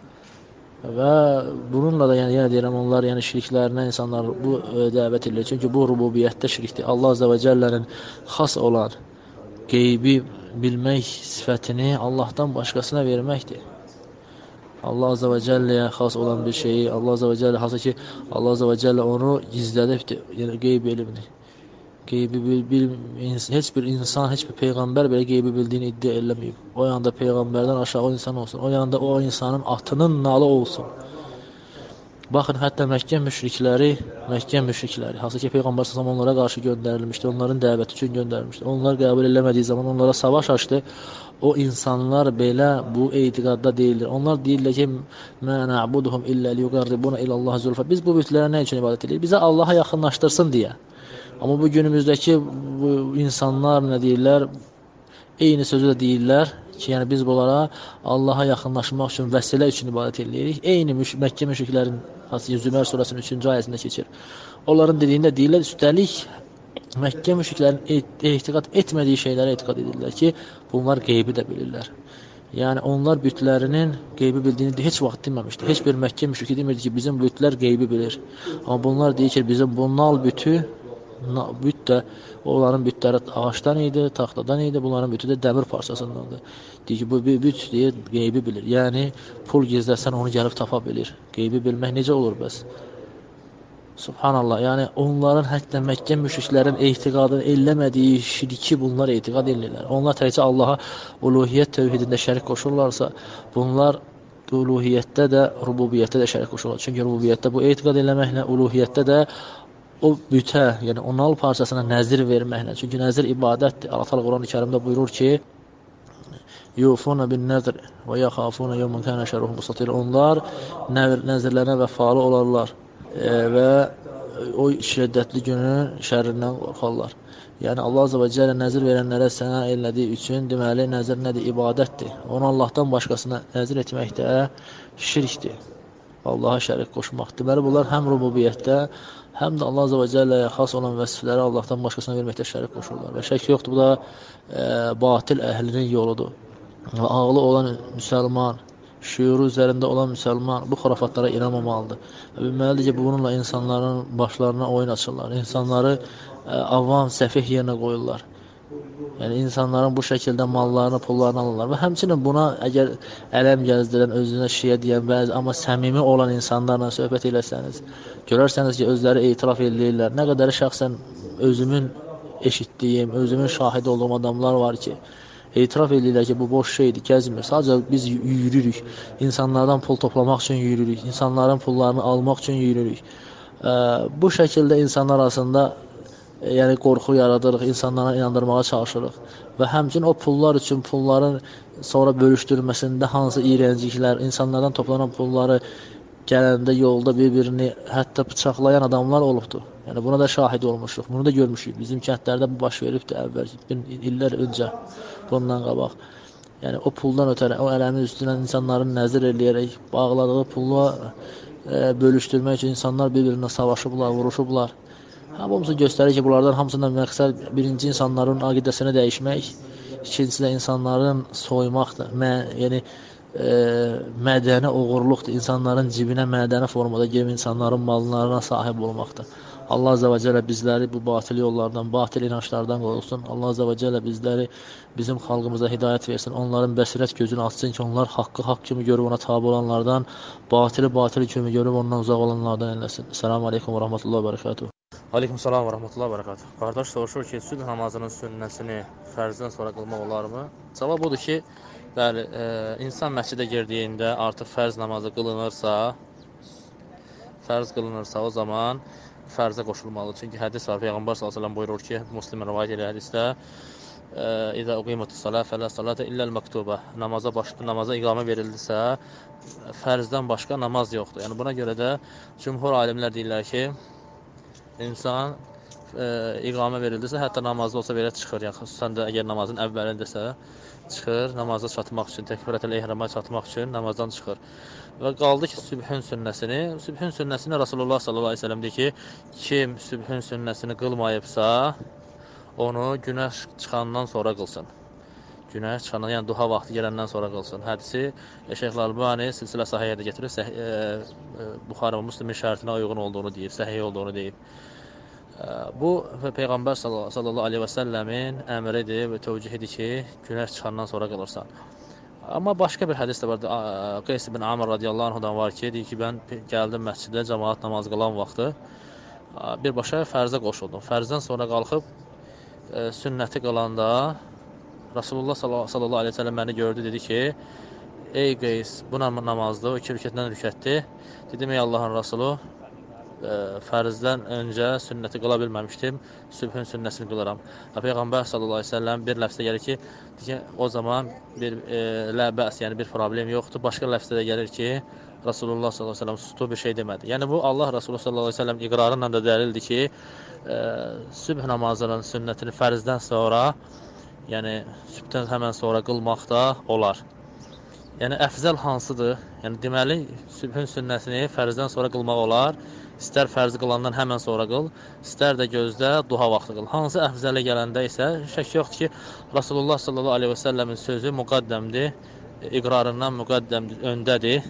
Və bununla da yenə deyirəm, onlar şirklərinə insanlar bu dəvət edilir. Çünki bu rububiyyətdə şirkdir. Allah Azza və Cəllənin xas olan qeybi bilmək sifətini Allahdan başqasına verməkdir. Allah Azza və Cəlləyə xas olan bir şeyi, Allah Azza və Cəllə, hansı ki, Allah Azza və Cəllə onu gizlədibdir, yəni qeyb elmini. Qeybi heç bir insan, heç bir peyğəmbər belə qeybi bildiyini iddia eləməyib. O yanda peyğəmbərdən aşağı insan olsun, o yanda o insanın atının nalı olsun. Baxın, hətta Məkkə müşrikləri, hansı ki, Peyğəmbər s.ə.v onlara qarşı göndərilmişdi, onların dəvəti üçün göndərilmişdi. Onlar qəbul eləmədiyi zaman onlara savaş açdı. O insanlar belə bu etiqadda deyildir. Onlar deyirlər ki, "Mə na'buduhum illə liyuqarribuna ilallahi zulfa." Biz bu bütlərə nə üçün ibadət edirik? Bizə Allaha yaxınlaşdırsın deyə. Amma bu günümüzdəki bu insanlar nə deyirlər? Eyni sözü də deyirlər ki, yəni biz bunlara Allaha yaxınlaşmaq üçün, vəsilə üçün ibadət edirik. Eyni Məkkə müşriklərin, Zümər surəsinin 3-cü ayəsində keçir. Onların dediyində deyirlər, üstəlik Məkkə müşriklərin etiqad etmədiyi şeylərə etiqad edirlər ki, bunlar qeybi də bilirlər. Yəni onlar bütlərinin qeybi bildiyini heç vaxt deməmişdi. Heç bir Məkkə müşriki demirdi ki, bizim bütlər qeybi bilir. Amma bunlar deyir ki, bizim bu nal bütü, büt də onların bütləri ağaçdan idi, taxtadan idi, bunların bütü də dəmir parçasındandır. Deyir ki, bu büt deyir, qeybi bilir. Yəni pul gizləsən onu gəlib tapa bilir. Qeybi bilmək necə olur bəs? Subhanallah, yəni onların hətta Məkkə müşriklərin etiqadını eləmədiyi şirki bunlar etiqad edirlər. Onlar təkcə Allaha uluhiyyət tövhidində şərik qoşurlarsa, bunlar uluhiyyətdə də, rububiyyətdə də şərik qoşurlar. Çünki rububiyyətdə bu etiqad eləməklə, uluhiyyətdə də o bütə, yəni o nal parçasına nəzir verməklə. Çünki nəzir ibadətdir. Allah Teala Quran-ı Kərimdə buyurur ki, "Yufuna bin-nəzr və yaxafuna yawman kana şerruhu mustatir." Onlar nəzirlərinə vəfalı olarlar və o şiddətli günün şərrindən qorxarlar. Yəni Allah Azza və Cəllə nəzir verənlərə sənə elədiyi üçün deməli nəzir nədir? İbadətdir. Onu Allahdan başqasına nəzir etmək də şirkdir. Allaha şərik qoşmaq. Deməli bunlar həm rububiyyətdə, həm də Allah Azza və Cəlləyə xas olan vəsifləri Allahdan başqasına verməkdə şərik qoşurlar. Və şək yoxdur, bu da batil əhlinin yoludur. Və ağlı olan müsəlman, şüuru üzərində olan müsəlman bu xurafatlara inanmamalıdır. Və bilməlidir ki, bununla insanların başlarına oyun açırlar. İnsanları avam, səfih yerinə qoyurlar. Yəni insanların bu şəkildə mallarını, pullarını alırlar və həmçinin buna əgər ələm gəzdirən, özünə şiə deyən bəzi amma səmimi olan insanlarla söhbət eləsəniz, görərsəniz ki, özləri etiraf edirlər. Nə qədər şəxsən özümün eşitdiyim, özümün şahid olduğum adamlar var ki, etiraf edirlər ki, bu boş şeydir, gəzmir. Sadəcə biz yürürük, insanlardan pul toplamaq üçün yürürük, insanların pullarını almaq üçün yürürük. Bu şəkildə insanlar arasında yəni qorxu yaradırıq, insanlara inandırmağa çalışırıq və həmçinin o pullar üçün pulların sonra bölüşdürülməsində hansı iyrəncliklər, insanlardan toplanan pulları gələndə yolda bir-birini hətta bıçaqlayan adamlar olubdur. Yəni buna da şahid olmuşuq, bunu da görmüşük. Bizim kəndlərdə bu baş veribdir əvvəl, illər öncə, bundan qabaq. Yəni o puldan ötərə, o ələmin üstündən insanların nəzir eləyərək bağladığı pulu bölüşdürmək üçün insanlar bir-birinə savaşıblar, vuruşublar. Hamısı göstərir ki, bunlardan hamısından məqsəd birinci insanların aqidəsini dəyişmək, ikincisi də insanların soymaqdır. Yəni mədəni oğurluqdur. İnsanların cibinə mədəni formada girib insanların mallarına sahib olmaqdır. Allah Azza və Cəllə bizləri bu batil yollardan, batil inanclardan qorusun. Allah Azza və Cəllə bizləri, bizim xalqımıza hidayət versin. Onların bəsirət gözünü açsın ki, onlar haqqı haqq kimi görüb ona tabi olanlardan, batili batil kimi görüb ondan uzaq olanlardan eləsin. Esselamu aleykum və rahmetullahi və bərəkatuhu. Aleyküm salam və rahmetullahi və bərəkatuhu. Qardaş soruşur ki, sübh namazının sünnəsini fərzdən sonra qılmaq olarmı? Cavab odur ki, bəli, insan məscidə girdiyində artıq fərz namazı qılınırsa, o zaman fərzə qoşulmalıdır. Çünki hədis var, Peyğəmbər s.ə.v buyurur ki, Müslim rivayət edir hədisdə, İzə uqimətis salə fələ salətə illəl məktubə. Namaza iqamə verildisə, fərzdən başqa namaz yoxdur. Yəni buna görə də cümhur alimlər deyirlər ki, insan iqamə verildisə, hətta namazda olsa belə çıxır. Yəni xüsusən də əgər namazın əvvəlindəsə, çıxır, namaza çatmaq üçün, təkbirətəl ehrama çatmaq üçün namazdan çıxır. Və qaldı ki, sübhün sünnəsini Rasulullah s.a.v. deyir ki, kim sübhün sünnəsini qılmayıbsa, onu günəş çıxandan sonra qılsın. Günəş çıxandan, yəni duha vaxtı gələndən sonra qılsın. Hədisi Şeyx Albani silsilə sahihədə gətirir, Buxari və Müslimin şərtinə uyğun olduğunu deyir, səhih olduğunu deyir. Bu, Peyğəmbər s.a.v-in əmridir və tövcihidir ki, günəş çıxandan sonra qılırsan. Amma başqa bir hədis də var, Qeys ibn Amr radiyallahu anhudan var ki, deyir ki, mən gəldim məscidə, cəmaat namaz qılan vaxtı, birbaşa fərzə qoşuldum. Fərzdən sonra qalxıb, sünnəti qılanda, Rasulullah s.a.v. məni gördü, dedi ki, ey Qeys, bu namazdır, o 2 rükətdən rükətdir. Dedim, ey Allahın Rasulü, fərzdən öncə sünnəti qıla bilməmişdim, sübhün sünnəsini qılaram. Peyğəmbər s.a.v. bir ləfzdə gəlir ki, o zaman bir ləbəs, yəni bir problem yoxdur. Başqa ləfzdə də gəlir ki, Rasulullah s.a.v. sustu bir şey demədi. Yəni bu Allah Rasulü s.a.v. iqrarıyla da dəlildir ki, sübh namazının sünnətini fərzdən sonra, yəni sübhdən həmən sonra qılmaq da olar. Yəni əfzəl hansıdır? Yəni deməli, sübhün sünnəsini fərzdən sonra qılmaq olar. İstər fərzi qılandan həmən sonra qıl, istər də gözdə duha vaxtı qıl. Hansı əfzələ gələndə isə şək yoxdur ki, Rasulullah s.a.v-in sözü müqəddəmdir, iqrarından müqəddəmdir, öndədir.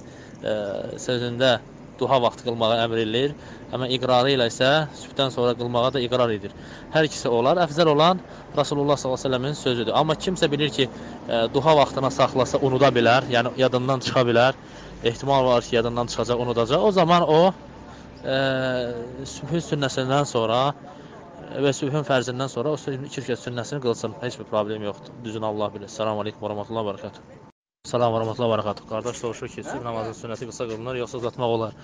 Sözündə duha vaxtı qılmağa əmr edilir. Həmən iqrarı ilə isə sübhdən sonra qılmağa da iqrar edir. Hər ikisi olar. Əfzəl olan Rasulullah s.a.v-in sözüdür. Amma kimsə bilir ki, duha vaxtına saxlasa unuda bilər, yəni yadından çıxa bilər. Ehtimal var ki, yadından çıxacaq, unudacaq. O zaman o, sübhün sünnəsindən sonra və sübhün fərzindən sonra o 2 rükət sünnəsini qılsın. Heç bir problem yoxdur. Düzünü Allah bilir. Selamun aleykum və rahmetullahi və bərəkatuhu. Selamun və rahmetullahi və bərəkatuhu. Qardaş soruşur ki, sübh namazının sünnəsi qısa qılınır, yoxsa uzatmaq olar.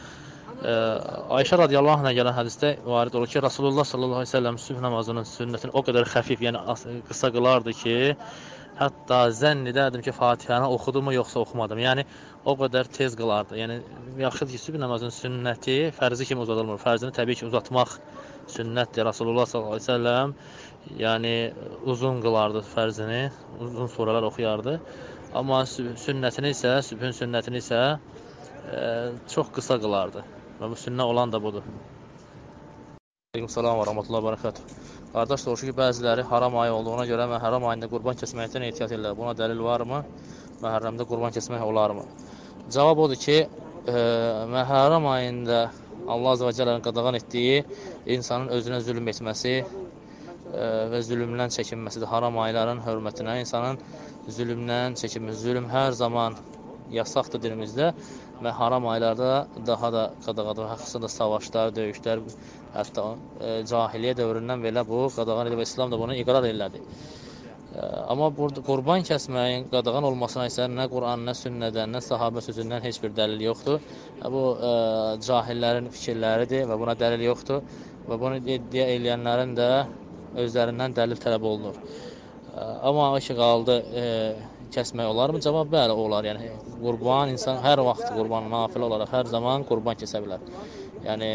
Ayşə radiyallahu anh'a gələn hədisdə varid olur ki, Rasulullah s.a.v. sübh namazının sünnətini o qədər xəfif, yəni qısa qılardı ki, hətta zənn edərdim ki, Fatihəni oxudumu, yoxsa oxumadım. Yəni, o qədər tez qılardı. Yəni, yaxşıdır ki, sübh namazının sünnəti fərzi kimi uzadılmır. Fərzini təbii ki, uzatmaq sünnətdir. Rasulullah s.a.v. yəni, uzun qılardı fərzini, uzun surələr oxuyardı. Amma sünnətini isə, sübhün sünnətini isə çox qısa qılardı. Və bu sünnə olan da budur. Aleykümselam və rahmetullahi və bərəkatuhu. Qardaş soruşur ki, bəziləri haram ayı olduğuna görə məhərrəm ayında qurban kəsməkdən ehtiyat edirlər. Buna dəlil varmı? Məhərrəmdə qurban kəsmək olarmı? Cavab odur ki, məhərrəm ayında Allah Azza və Cəllənin qadağan etdiyi insanın özünə zülm etməsi, və zülmdən çəkinməsidir. Haram ayların hörmətinə insanın zülmdən çəkinməsi. Zülm hər zaman yasaqdır dinimizdə və haram aylarda daha da qadağandır. Xüsusilə savaşlar, döyüşlər, hətta cahiliyyə dövründən belə bu qadağan edir və İslam da bunu iqrar elədi. Amma burada qurban kəsməyin qadağan olmasına isə nə Quran, nə sünnədən, nə sahabə sözündən heç bir dəlil yoxdur. Bu cahillərin fikirləridir və buna dəlil yoxdur və bunu iddia eləyənlərin də özlərindən dəlil tələb olunur. Amma o ki qaldı kəsmək olarmı? Cavab bəli, olar. Yəni qurban insan hər vaxt qurban nafilə olaraq hər zaman qurban kəsə bilər. Yəni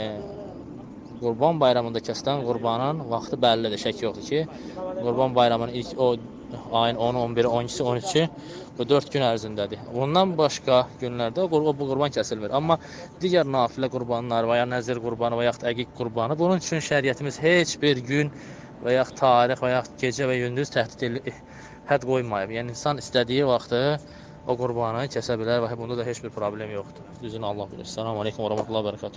Qurban bayramında kəsilən qurbanın vaxtı bəllidir, şək yoxdur ki, Qurban bayramının ilk o ayın 10-u, 11-i, 12-si, 13-ü bu 4 gün ərzindədir. Bundan başqa günlərdə bu qurban kəsilmir. Amma digər nafilə qurbanlar və ya nəzir qurbanı və yaxud əqiq qurbanı, bunun üçün şəriətimiz heç bir gün və yaxud tarix və yaxud gecə və gündüz hədd qoymayıb. Yəni insan istədiyi vaxtı o qurbanı kəsə bilər və bunda da heç bir problem yoxdur. Düzünü Allah bilir. Selamun aleyküm və rahmetullahi və bərəkatuhu.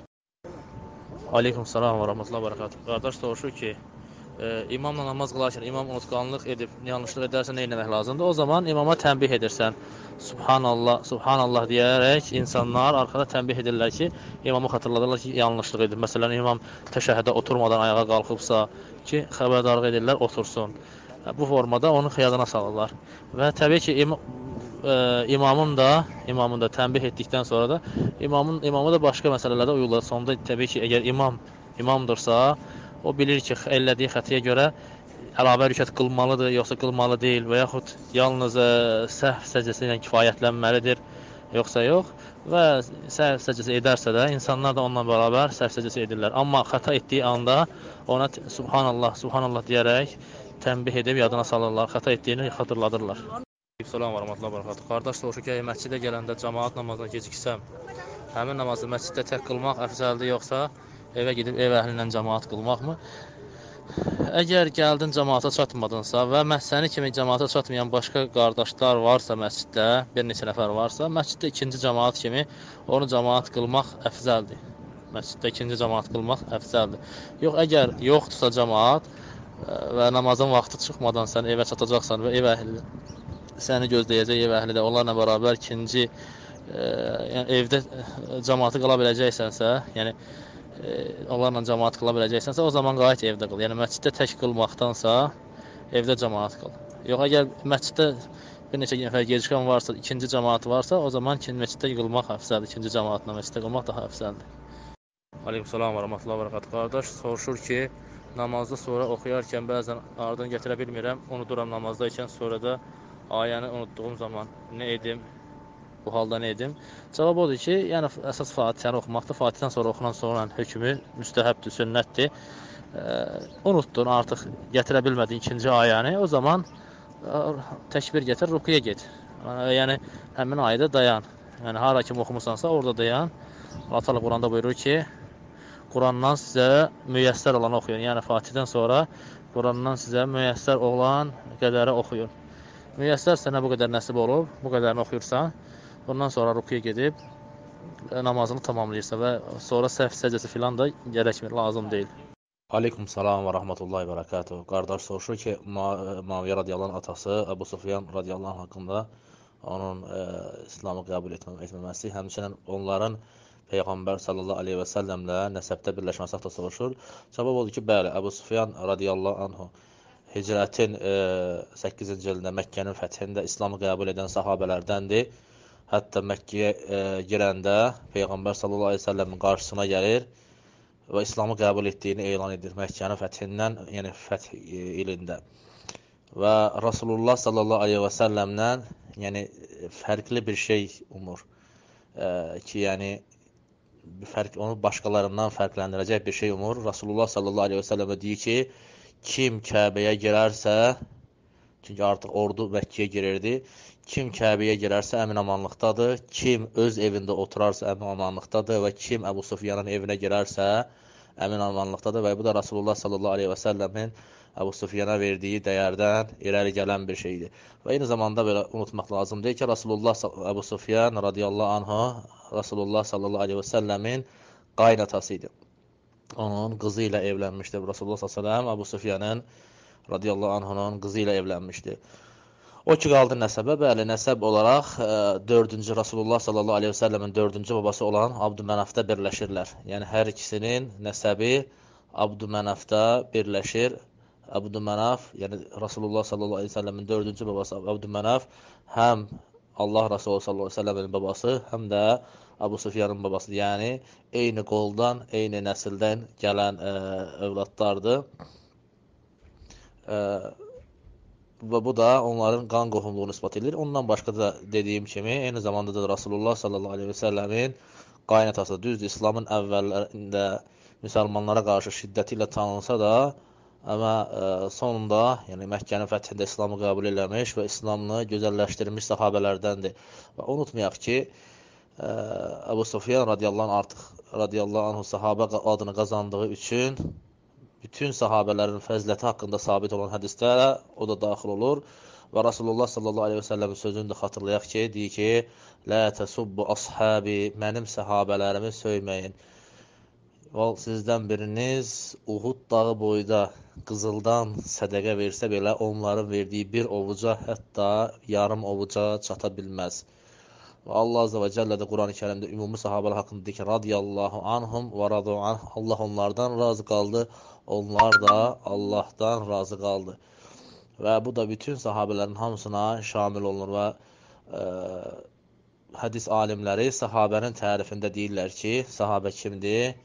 Aleyküm salam və rahmetullahi və bərəkatuhu. Qardaş soruşur ki, imamla namaz qılarkən imam unutqanlıq edib, yanlışlıq edərsə nə etmək lazımdır? O zaman imama tənbih edirsən. Subhanallah, subhanallah deyərək insanlar arxada tənbih edirlər ki, imamı xatırladırlar ki, yanlışlıq edib. Məsələn, imam təşəhhüdə oturmadan ayağa qalxıbsa ki, xəbərdarlıq edirlər, otursun. Bu formada onu xiyadana salırlar. Və təbii ki, imamın da tənbih etdikdən sonra da imamı da başqa məsələlərdə uyurlar. Sonda təbii ki, əgər imamdırsa, o bilir ki, elədiyi xətiyə görə əlavə rükət qılmalıdır, yoxsa qılmalı deyil və yaxud yalnız səhv səcdəsi ilə kifayətlənməlidir, yoxsa yox. Və səhv səcdəsi edərsə də insanlar da onunla bərabər səhv səcdəsi edirlər. Amma xəta etdiyi anda ona subhanallah, subhanallah deyərək tənbih edib yadına salırlar, xəta etdiyini xatırladırlar. Salam və rahmetullahi və bərəkatuhu. Qardaş soruşur ki, məscidə gələndə cəmaət namazına geciksəm, həmin namazı məsciddə tək qılmaq əfzəldir, yoxsa evə gedib ev əhli ilə cəmaət qılmaqmı? Əgər gəldin cəmaata çatmadınsa və səni kimi cəmaata çatmayan başqa qardaşlar varsa məsciddə, bir neçə nəfər varsa, məsciddə ikinci cəmaat kimi onu cəmaat qılmaq əfzəldir. Məsciddə ikinci cəmaat qılmaq əfzəldir. Yox, əgər yoxdursa cəmaat və namazın vaxtı çıxmadan sən evə çatacaqsan və ev əhli səni gözləyəcək, ev əhli də onlarla bərabər ikinci yəni evdə cəmaatı qıla biləcəksənsə, yəni onlarla cəmaat qıla biləcəksənsə, o zaman qayıt evdə qıl. Yəni məsciddə tək qılmaqdansa evdə cəmaat qıl. Yox, əgər məsciddə bir neçə nəfər gecikən varsa, ikinci cəmaat varsa, o zaman məsciddə qılmaq əfzəldir. İkinci cəmaatla məsciddə qılmaq daha əfzəldir. Aleykümsalam və rahmetullahi və bərəkatuhu. Qardaş soruşur ki, namazda sonra oxuyarkən bəzən ardını gətirə bilmirəm, unuduram namazdaykən, sonra da ayəni unutduğum zaman nə edim? Bu halda nə edim? Cavab odur ki, yəni əsas Fatihəni oxumaqda, Fatihdən sonra oxunan sonranın hökmü müstəhəbdir, sünnətdir. Unuttun, artıq gətirə bilmədin ikinci ayəni, o zaman təkbir gətir, rukuya get. Yəni həmin ayədə dayan. Yəni hara kimi oxumusansa orada dayan. Allah Teala Quranda buyurur ki, Qurandan sizə müyəssər olanı oxuyun. Yəni Fatihdən sonra Qurandan sizə müyəssər olan qədəri oxuyun. Müyəssər sənə bu qədər nəsib olub, bu qədərini oxuyursan, bundan sonra rukuya gedib namazını tamamlayırsan və sonra səhv səcdəsi filan da gərəkmir, lazım deyil. Aleyküm salam və rahmetullahi və bərəkatuhu. Qardaş soruşur ki, Muaviyə radiyallahu anh atası Əbu Sufyan radiyallahu anh haqqında onun İslamı qəbul etməməsi, həmçinin onların Peyğəmbər sallallahu aleyhi və səlləmlə nəsəbdə birləşməsi haqqında soruşur. Cavab odur ki, bəli, Əbu Sufyan radiyallahu anhu Hicrətin 8-ci ilində Məkkənin fəthində İslamı qəbul edən sahabələrdəndir. Hətta Məkkəyə girəndə Peyğəmbər sallallahu aleyhi və səlləmin qarşısına gəlir və İslamı qəbul etdiyini elan edir Məkkənin fəthindən, yəni fəth ilində. Və Rasulullah sallallahu aleyhi və səlləmlə yəni fərqli bir şey umur ki, yəni onu başqalarından fərqləndirəcək bir şey umur. Rasulullah sallallahu aleyhi və səlləmə deyir ki, kim Kəbəyə girərsə, çünki artıq ordu Məkkəyə girirdi, kim Kəbəyə girərsə əmin-amanlıqdadır, kim öz evində oturarsa əmin-amanlıqdadır və kim Əbu Sufyanın evinə girərsə əmin-amanlıqdadır və bu da Rasulullah sallallahu aleyhi və səlləmin Əbu Sufyana verdiyi dəyərdən irəli gələn bir şeydir. Və eyni zamanda belə unutmaq lazım deyil ki, Rasulullah Əbu Sufyan radiyallahu anhu Rasulullah sallallahu aleyhi və səlləmin qaynatası idi. Onun qızı ilə evlənmişdir. Rasulullah sallallahu aleyhi və səlləm Əbu Sufyanın radiyallahu anhunun qızı ilə evlənmişdi. O ki qaldı nəsəbə, bəli, nəsəb olaraq 4-cü Rasulullah sallallahu aleyhi və səlləmin 4-cü babası olan Abdümenafda birləşirlər. Yəni, hər ikisinin nəsəbi Abdümenafda birləşir. Abdümenaf, yəni Rasulullah sallallahu aleyhi və səlləmin 4-cü babası Abdümenaf, həm Allah Rasulü sallallahu aleyhi və səlləmin babası, həm də Abu Sufyanın babasıdır. Yəni, eyni qoldan, eyni nəsildən gələn övladlardır. Və bu da onların qan qohumluğunu ispat edir. Ondan başqa da dediyim kimi, eyni zamanda da Rasulullah sallallahu aleyhi və səlləmin qaynatası, düzdür, İslamın əvvəllərində müsəlmanlara qarşı şiddəti ilə tanınsa da, amma sonunda, yəni Məkkənin fəthində İslamı qəbul eləmiş və İslamını gözəlləşdirmiş sahabələrdəndir. Və unutmayaq ki, Əbu Sufyan radiyallahu anhu sahabə adını qazandığı üçün bütün sahabələrin fəziləti haqqında sabit olan hədislərə o da daxil olur. Və Rasulullah sallallahu aleyhi və səlləmin sözünü də xatırlayaq ki, deyir ki, Lə təsubbu ashabi, mənim səhabələrimi söyməyin. Sizdən biriniz Uhud dağı boyda qızıldan sədəqə versə belə, onların verdiyi bir ovuca, hətta yarım ovuca çata bilməz. Və Allah Azze və Cəllə də Quran-ı Kərimdə ümumi sahabələr haqqında deyir ki, radiyallahu anhum və radu anh, Allah onlardan razı qaldı, onlar da Allahdan razı qaldı. Və bu da bütün sahabələrin hamısına şamil olunur və hədis alimləri sahabənin tərifində deyirlər ki, sahabə kimdir?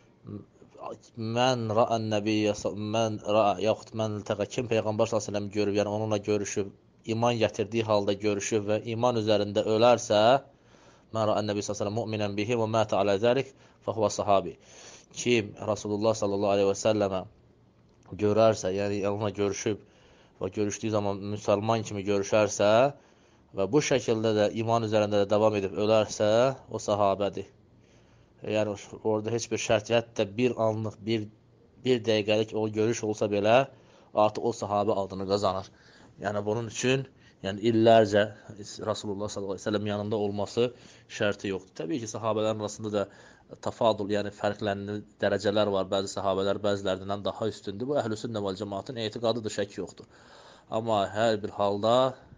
Mən ra'ən nəbiyyə, yaxud mən iltəqə, kim Peyğəmbər s.ə.v görüb, yəni onunla görüşüb, iman gətirdiyi halda görüşüb və iman üzərində ölərsə, mən ra'ən nəbiyyə s.ə.v müminən bihi və mətə alə zərik fəhvə sahabi. Kim Rasulullah sallallahu aleyhi və səlləmə görərsə, yəni onunla görüşüb və görüşdüyü zaman müsəlman kimi görüşərsə və bu şəkildə də iman üzərində də davam edib ölərsə, o sahabədir. Yəni, orada heç bir şərt, hətta bir anlıq, bir dəqiqəlik o görüş olsa belə, artıq o sahabə adını qazanır. Yəni, bunun üçün illərcə Rasulullah s.ə.v yanında olması şərti yoxdur. Təbii ki, sahabələrin arasında da tafadul, yəni fərqlənli dərəcələr var. Bəzi sahabələr bəzilərindən daha üstündür. Bu əhl-i-sünnə vəl cəmaatın etiqadıdır, şək yoxdur. Amma hər bir halda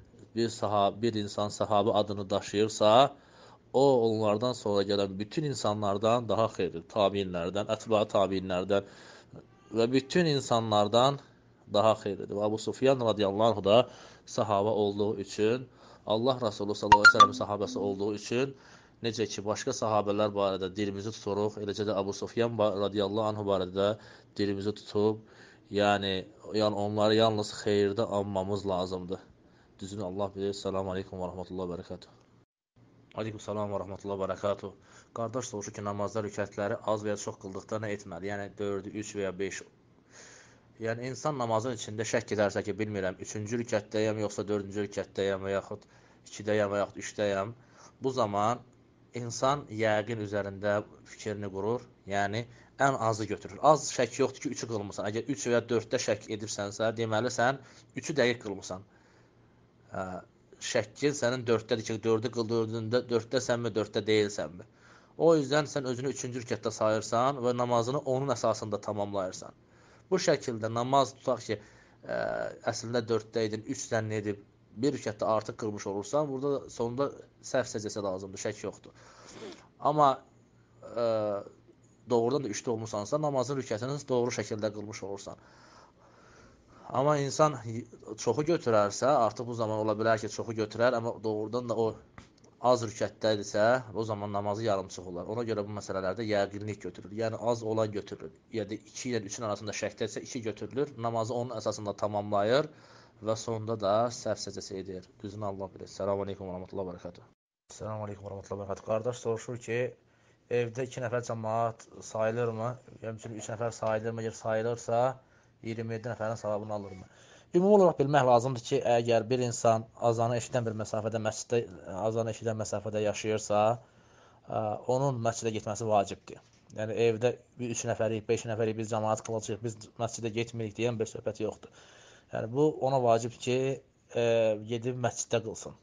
bir insan sahabə adını daşıyırsa, o, onlardan sonra gələn bütün insanlardan daha xeyirdir. Tabiinlərdən, ətba tabiinlərdən və bütün insanlardan daha xeyirdir. Və Abu Sufyan radiyallahu anh da sahabə olduğu üçün, Allah Rasulü sallallahu aleyhi ve sellem sahabəsi olduğu üçün, necə ki, başqa sahabələr barədə dilimizi tuturuq, eləcə də Abu Sufyan radiyallahu anh barədə dilimizi tutub, yəni onları yalnız xeyirdə anmamız lazımdır. Düzünü Allah bilir. Selamun aleykum və rahmetullahi və bərəkatuhu. Aleyküm salam və rahmetullahi və bərəkatuhu. Qardaş soruşur ki, namazda rükətləri az və ya çox qıldıqda nə etməli? Yəni 4, 3 və ya 5. Yəni insan namazın içində şək edərsə ki, bilmirəm, 3-cü rükətdəyəm, yoxsa 4-cü rükətdəyəm və yaxud 2-dəyəm və yaxud 3-dəyəm. Bu zaman insan yəqin üzərində fikrini qurur, yəni ən azı götürür. Az şək yoxdur ki, 3-ü qılmısan. Əgər 3 və ya 4-də şək edirsənsə, deməli sən 3-ü dəqiq qılmısan. Şəkkin sənin 4-dədir ki, 4-ü qıldırdığında 4-dəsənmi, 4-də deyilsənmi? O yüzden sen özünü 3-cü rükətdə sayırsan və namazını onun əsasında tamamlayırsan. Bu şəkildə namaz tutaq ki, əslində 4-də idin, 3 zənn edib, bir rükətdə artıq qılmış olursan, burada sonunda səhv səcəsi lazımdır, şək yoxdur. Amma doğrudan da 3-də olmuşsansa, namazın rükətini doğru şəkildə qılmış olursan. Amma insan çoxu götürərsə, artıq bu zaman ola bilər ki, çoxu götürər, amma doğrudan da o az rükətdədirsə, o zaman namazı yarımçıq olar. Ona görə bu məsələlərdə yəqinlik götürülür. Yəni az olan götürülür. Ya da 2 ilə 3-ün arasında şəkdədirsə 2 götürülür. Namazı onun əsasında tamamlayır və sonunda da səhv səcəsi edir. Düzünü Allah bilir. Selamun aleykum və rahmetullahi və bərəkatuhu. Selamun aleykum və rahmetullahi və bərəkatuhu. Qardaş soruşur ki, evdə 2 nəfər cəmaat sayılırmı? Həmçinin 3 nəfər sayılırmı? Əgər sayılırsa 27 nəfərin savabını alırmı? Ümumi olaraq bilmək lazımdır ki, əgər bir insan azanı eşidən bir məsafədə, məsciddə azanı eşidən məsafədə yaşayırsa, onun məscidə getməsi vacibdir. Yəni evdə 3 nəfərik, 5 nəfərik biz cəmaat qılacağıq, biz məscidə getmirik deyən bir söhbət yoxdur. Yəni bu ona vacib ki, gedib məsciddə qılsın.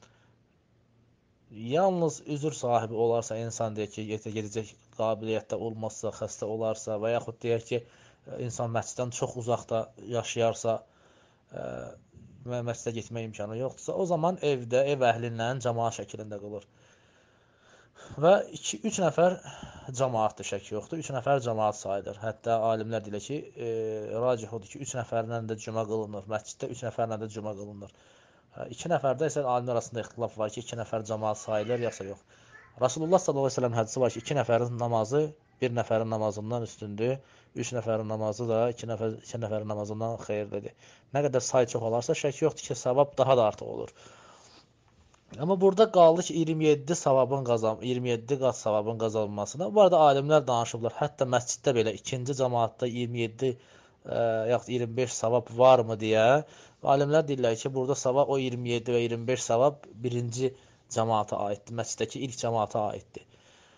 Yalnız üzr sahibi olarsa, insan deyək ki, gedəcək qabiliyyətdə olmazsa, xəstə olarsa və yaxud deyək ki, insan məsciddən çox uzaqda yaşayarsa, məscidə getmək imkanı yoxdursa, o zaman evdə, ev əhli ilə cəmaət şəklində qılır. Və 2-3 nəfər cəmaatdır, şək yoxdur. 3 nəfər cəmaat sayılır. Hətta alimlər deyir ki, racih odur ki, 3 nəfərlə də cümə qılınır. Məsciddə 3 nəfərlə də cümə qılınır. 2 nəfərdə isə alimlər arasında ixtilaf var ki, 2 nəfər cəmaat sayılır, yoxsa yox. Rasulullah sallallahu əleyhi və səlləm hədisi var ki, 2 nəfərin namazı 1 nəfərin namazından üstündür. 3 nəfərin namazı da 2 nəfərin namazından xeyirlidir. Nə qədər say çox olarsa, şək yoxdur ki, savab daha da artıq olur. Amma burada qaldı ki, 27 qat savabın qazanılmasına. Bu arada alimlər danışıblar. Hətta məsciddə belə ikinci cəmaatda 27 yaxud 25 savab varmı deyə. Alimlər deyirlər ki, burada savab o 27 və 25 savab birinci cəmaata aiddir. Məsciddəki ilk cəmaata aiddir.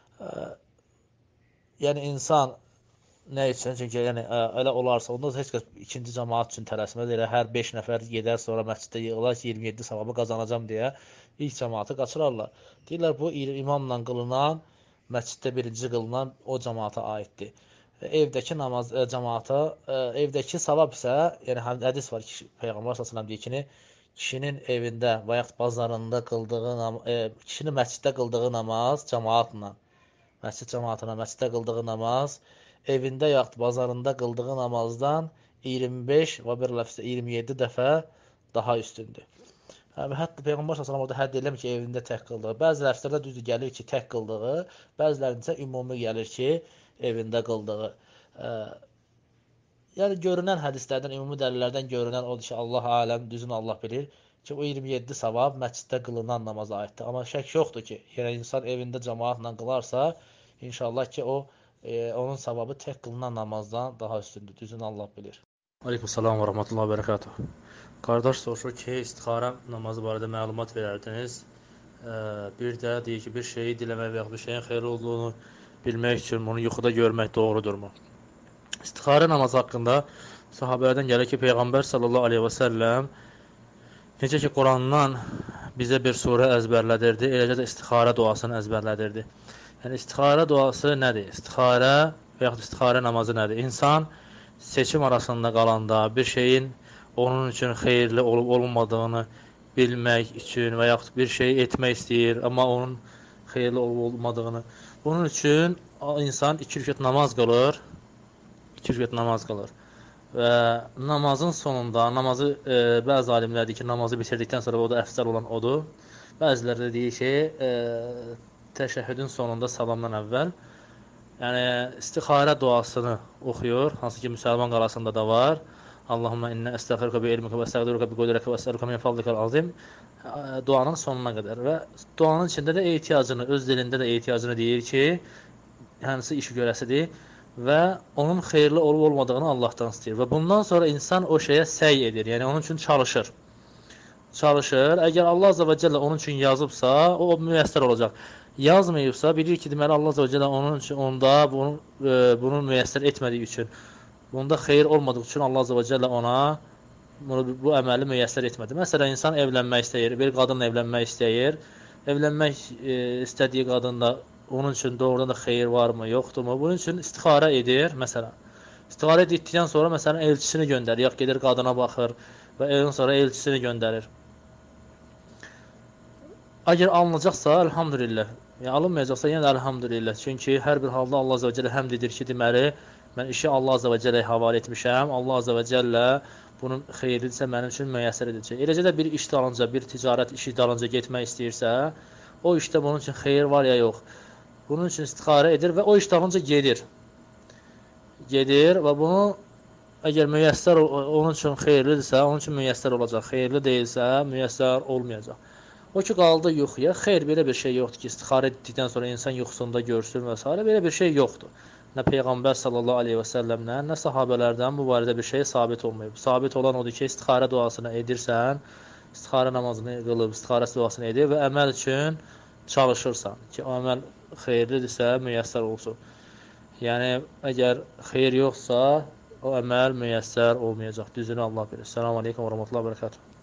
Yəni insan nə üçün? Çünki yəni elə olarsa, onda heç kəs ikinci cəmaat üçün tələsməz. Elə hər 5 nəfər gedər, sonra məsciddə yığılar ki, 27 savabı qazanacam deyə ilk cəmaatı qaçırarlar. Deyirlər, bu imamla qılınan, məsciddə birinci qılınan o cəmaata aiddir. Evdəki namaz cəmaata, evdəki savab isə, yəni hədis var ki, Peyğəmbər sallallahu əleyhi və səlləm deyir ki, kişinin evində və yaxud bazarında qıldığı, kişinin məsciddə qıldığı namaz cəmaatla, məscid cəmaatına məsciddə qıldığı namaz evində yaxud bazarında qıldığı namazdan 25 və bir ləfzdə 27 dəfə daha üstündür. Hətta Peyğəmbər sallallahu orada hədd eləmir ki, evində tək qıldığı. Bəzi ləfzlərdə düzdür gəlir ki, tək qıldığı, bəzilərində isə ümumi gəlir ki, evində qıldığı. Yəni görünən hədislərdən, ümumi dəlillərdən görünən odur ki, Allah aləm, düzünü Allah bilir ki, o 27 savab məsciddə qılınan namaza aiddir. Amma şək yoxdur ki, yəni insan evində cəmaatla qılarsa, inşallah ki, onun savabı tək qılınan namazdan daha üstündür. Düzünü Allah bilir. Aleykümselam və rəhmətullahi və bərəkatuh. Qardaş soruşur ki, istixarə namazı barədə məlumat verərdiniz. Bir də deyir ki, bir şeyi diləmək və ya bir şeyin xeyirli olduğunu bilmək üçün bunu yuxuda görmək doğrudurmu? İstixarə namazı haqqında sahabələrdən gəlir ki, Peyğəmbər sallallahu aleyhi və səlləm necə ki, Qurandan bizə bir surə əzbərlədirdi, eləcə də istixarə duasını əzbərlədirdi. Yəni, istixarə duası nədir? İstixarə və yaxud istixarə namazı nədir? İnsan seçim arasında qalanda bir şeyin onun üçün xeyirli olub-olmadığını bilmək üçün və yaxud bir şeyi etmək istəyir, amma onun xeyirli olub-olmadığını. Bunun üçün insan 2 rükət namaz qılır. 2 rükət namaz qılır. Və namazın sonunda, namazı bəzi alimlər deyir ki, namazı bitirdikdən sonra o da əfsəl olan odur. Bəziləri də deyir ki, təşəhhüdün sonunda salamdan əvvəl yəni istixarə duasını oxuyur, hansı ki müsəlman qalasında da var. Allahumma inna estəğfiruka bi ilmika və estəğfiruka bi qudrətika və estəğfiruka min fadlikal azim duanın sonuna qədər və duanın içində də ehtiyacını, öz dilində də ehtiyacını deyir ki, hansı işi görəsidir və onun xeyirli olub-olmadığını Allahdan istəyir və bundan sonra insan o şeyə səy edir, yəni onun üçün çalışır. Əgər Allah azza və cəllə onun üçün yazıbsa, o müyəssər olacaq. Yazmayıbsa, bilir ki, deməli Allah azza və cəllə onun üçün onda bunu müyəssər etmədiyi üçün, bunda xeyir olmadığı üçün Allah azza və cəllə ona bu əməli müyəssər etmədi. Məsələn, insan evlənmək istəyir, bir qadınla evlənmək istəyir. Evlənmək istədiyi qadında onun üçün doğrudan da xeyir varmı, yoxdurmu? Bunun üçün istixarə edir, məsələn. İstixarə etdikdən sonra, məsələn, elçisini göndərir, yox gedir qadına baxır və ondan sonra elçisini göndərir. Əgər alınacaqsa, elhamdülillah. Yəni, alınmayacaqsa, yenə də elhamdülillah. Çünki hər bir halda Allah azza və cəllə həmd edir ki, deməli, mən işi Allah azza və cəlləyə həvalə etmişəm. Allah azza və cəllə bunun xeyirlidirsə mənim üçün müyəssər edəcək. Eləcə də bir iş dalınca, bir ticarət işi dalınca getmək istəyirsə, o işdə bunun üçün xeyir var ya yox. Bunun üçün istixarə edir və o iş dalınca gedir. Gedir və bunu əgər müyəssər onun üçün xeyirlidirsə, onun üçün müyəssər olacaq. Xeyirli deyilsə, müyəssər olmayacaq. O ki, qaldı yuxuya, xeyr, belə bir şey yoxdur ki, istixarə etdikdən sonra insan yuxusunda görsün və s. Belə bir şey yoxdur. Nə Peyğəmbər sallallahu aleyhi və səlləmdən, nə sahabələrdən bu barədə bir şey sabit olmayıb. Sabit olan odur ki, istixarə duasını edirsən, istixarə namazını qılıb, istixarə duasını edir və əməl üçün çalışırsan ki, o əməl xeyirlidirsə, müyəssər olsun. Yəni, əgər xeyir yoxsa, o əməl müyəssər olmayacaq. Düzünü Allah bilir. Selamun aleyküm və rəhmətullahi və bərəkatuhu.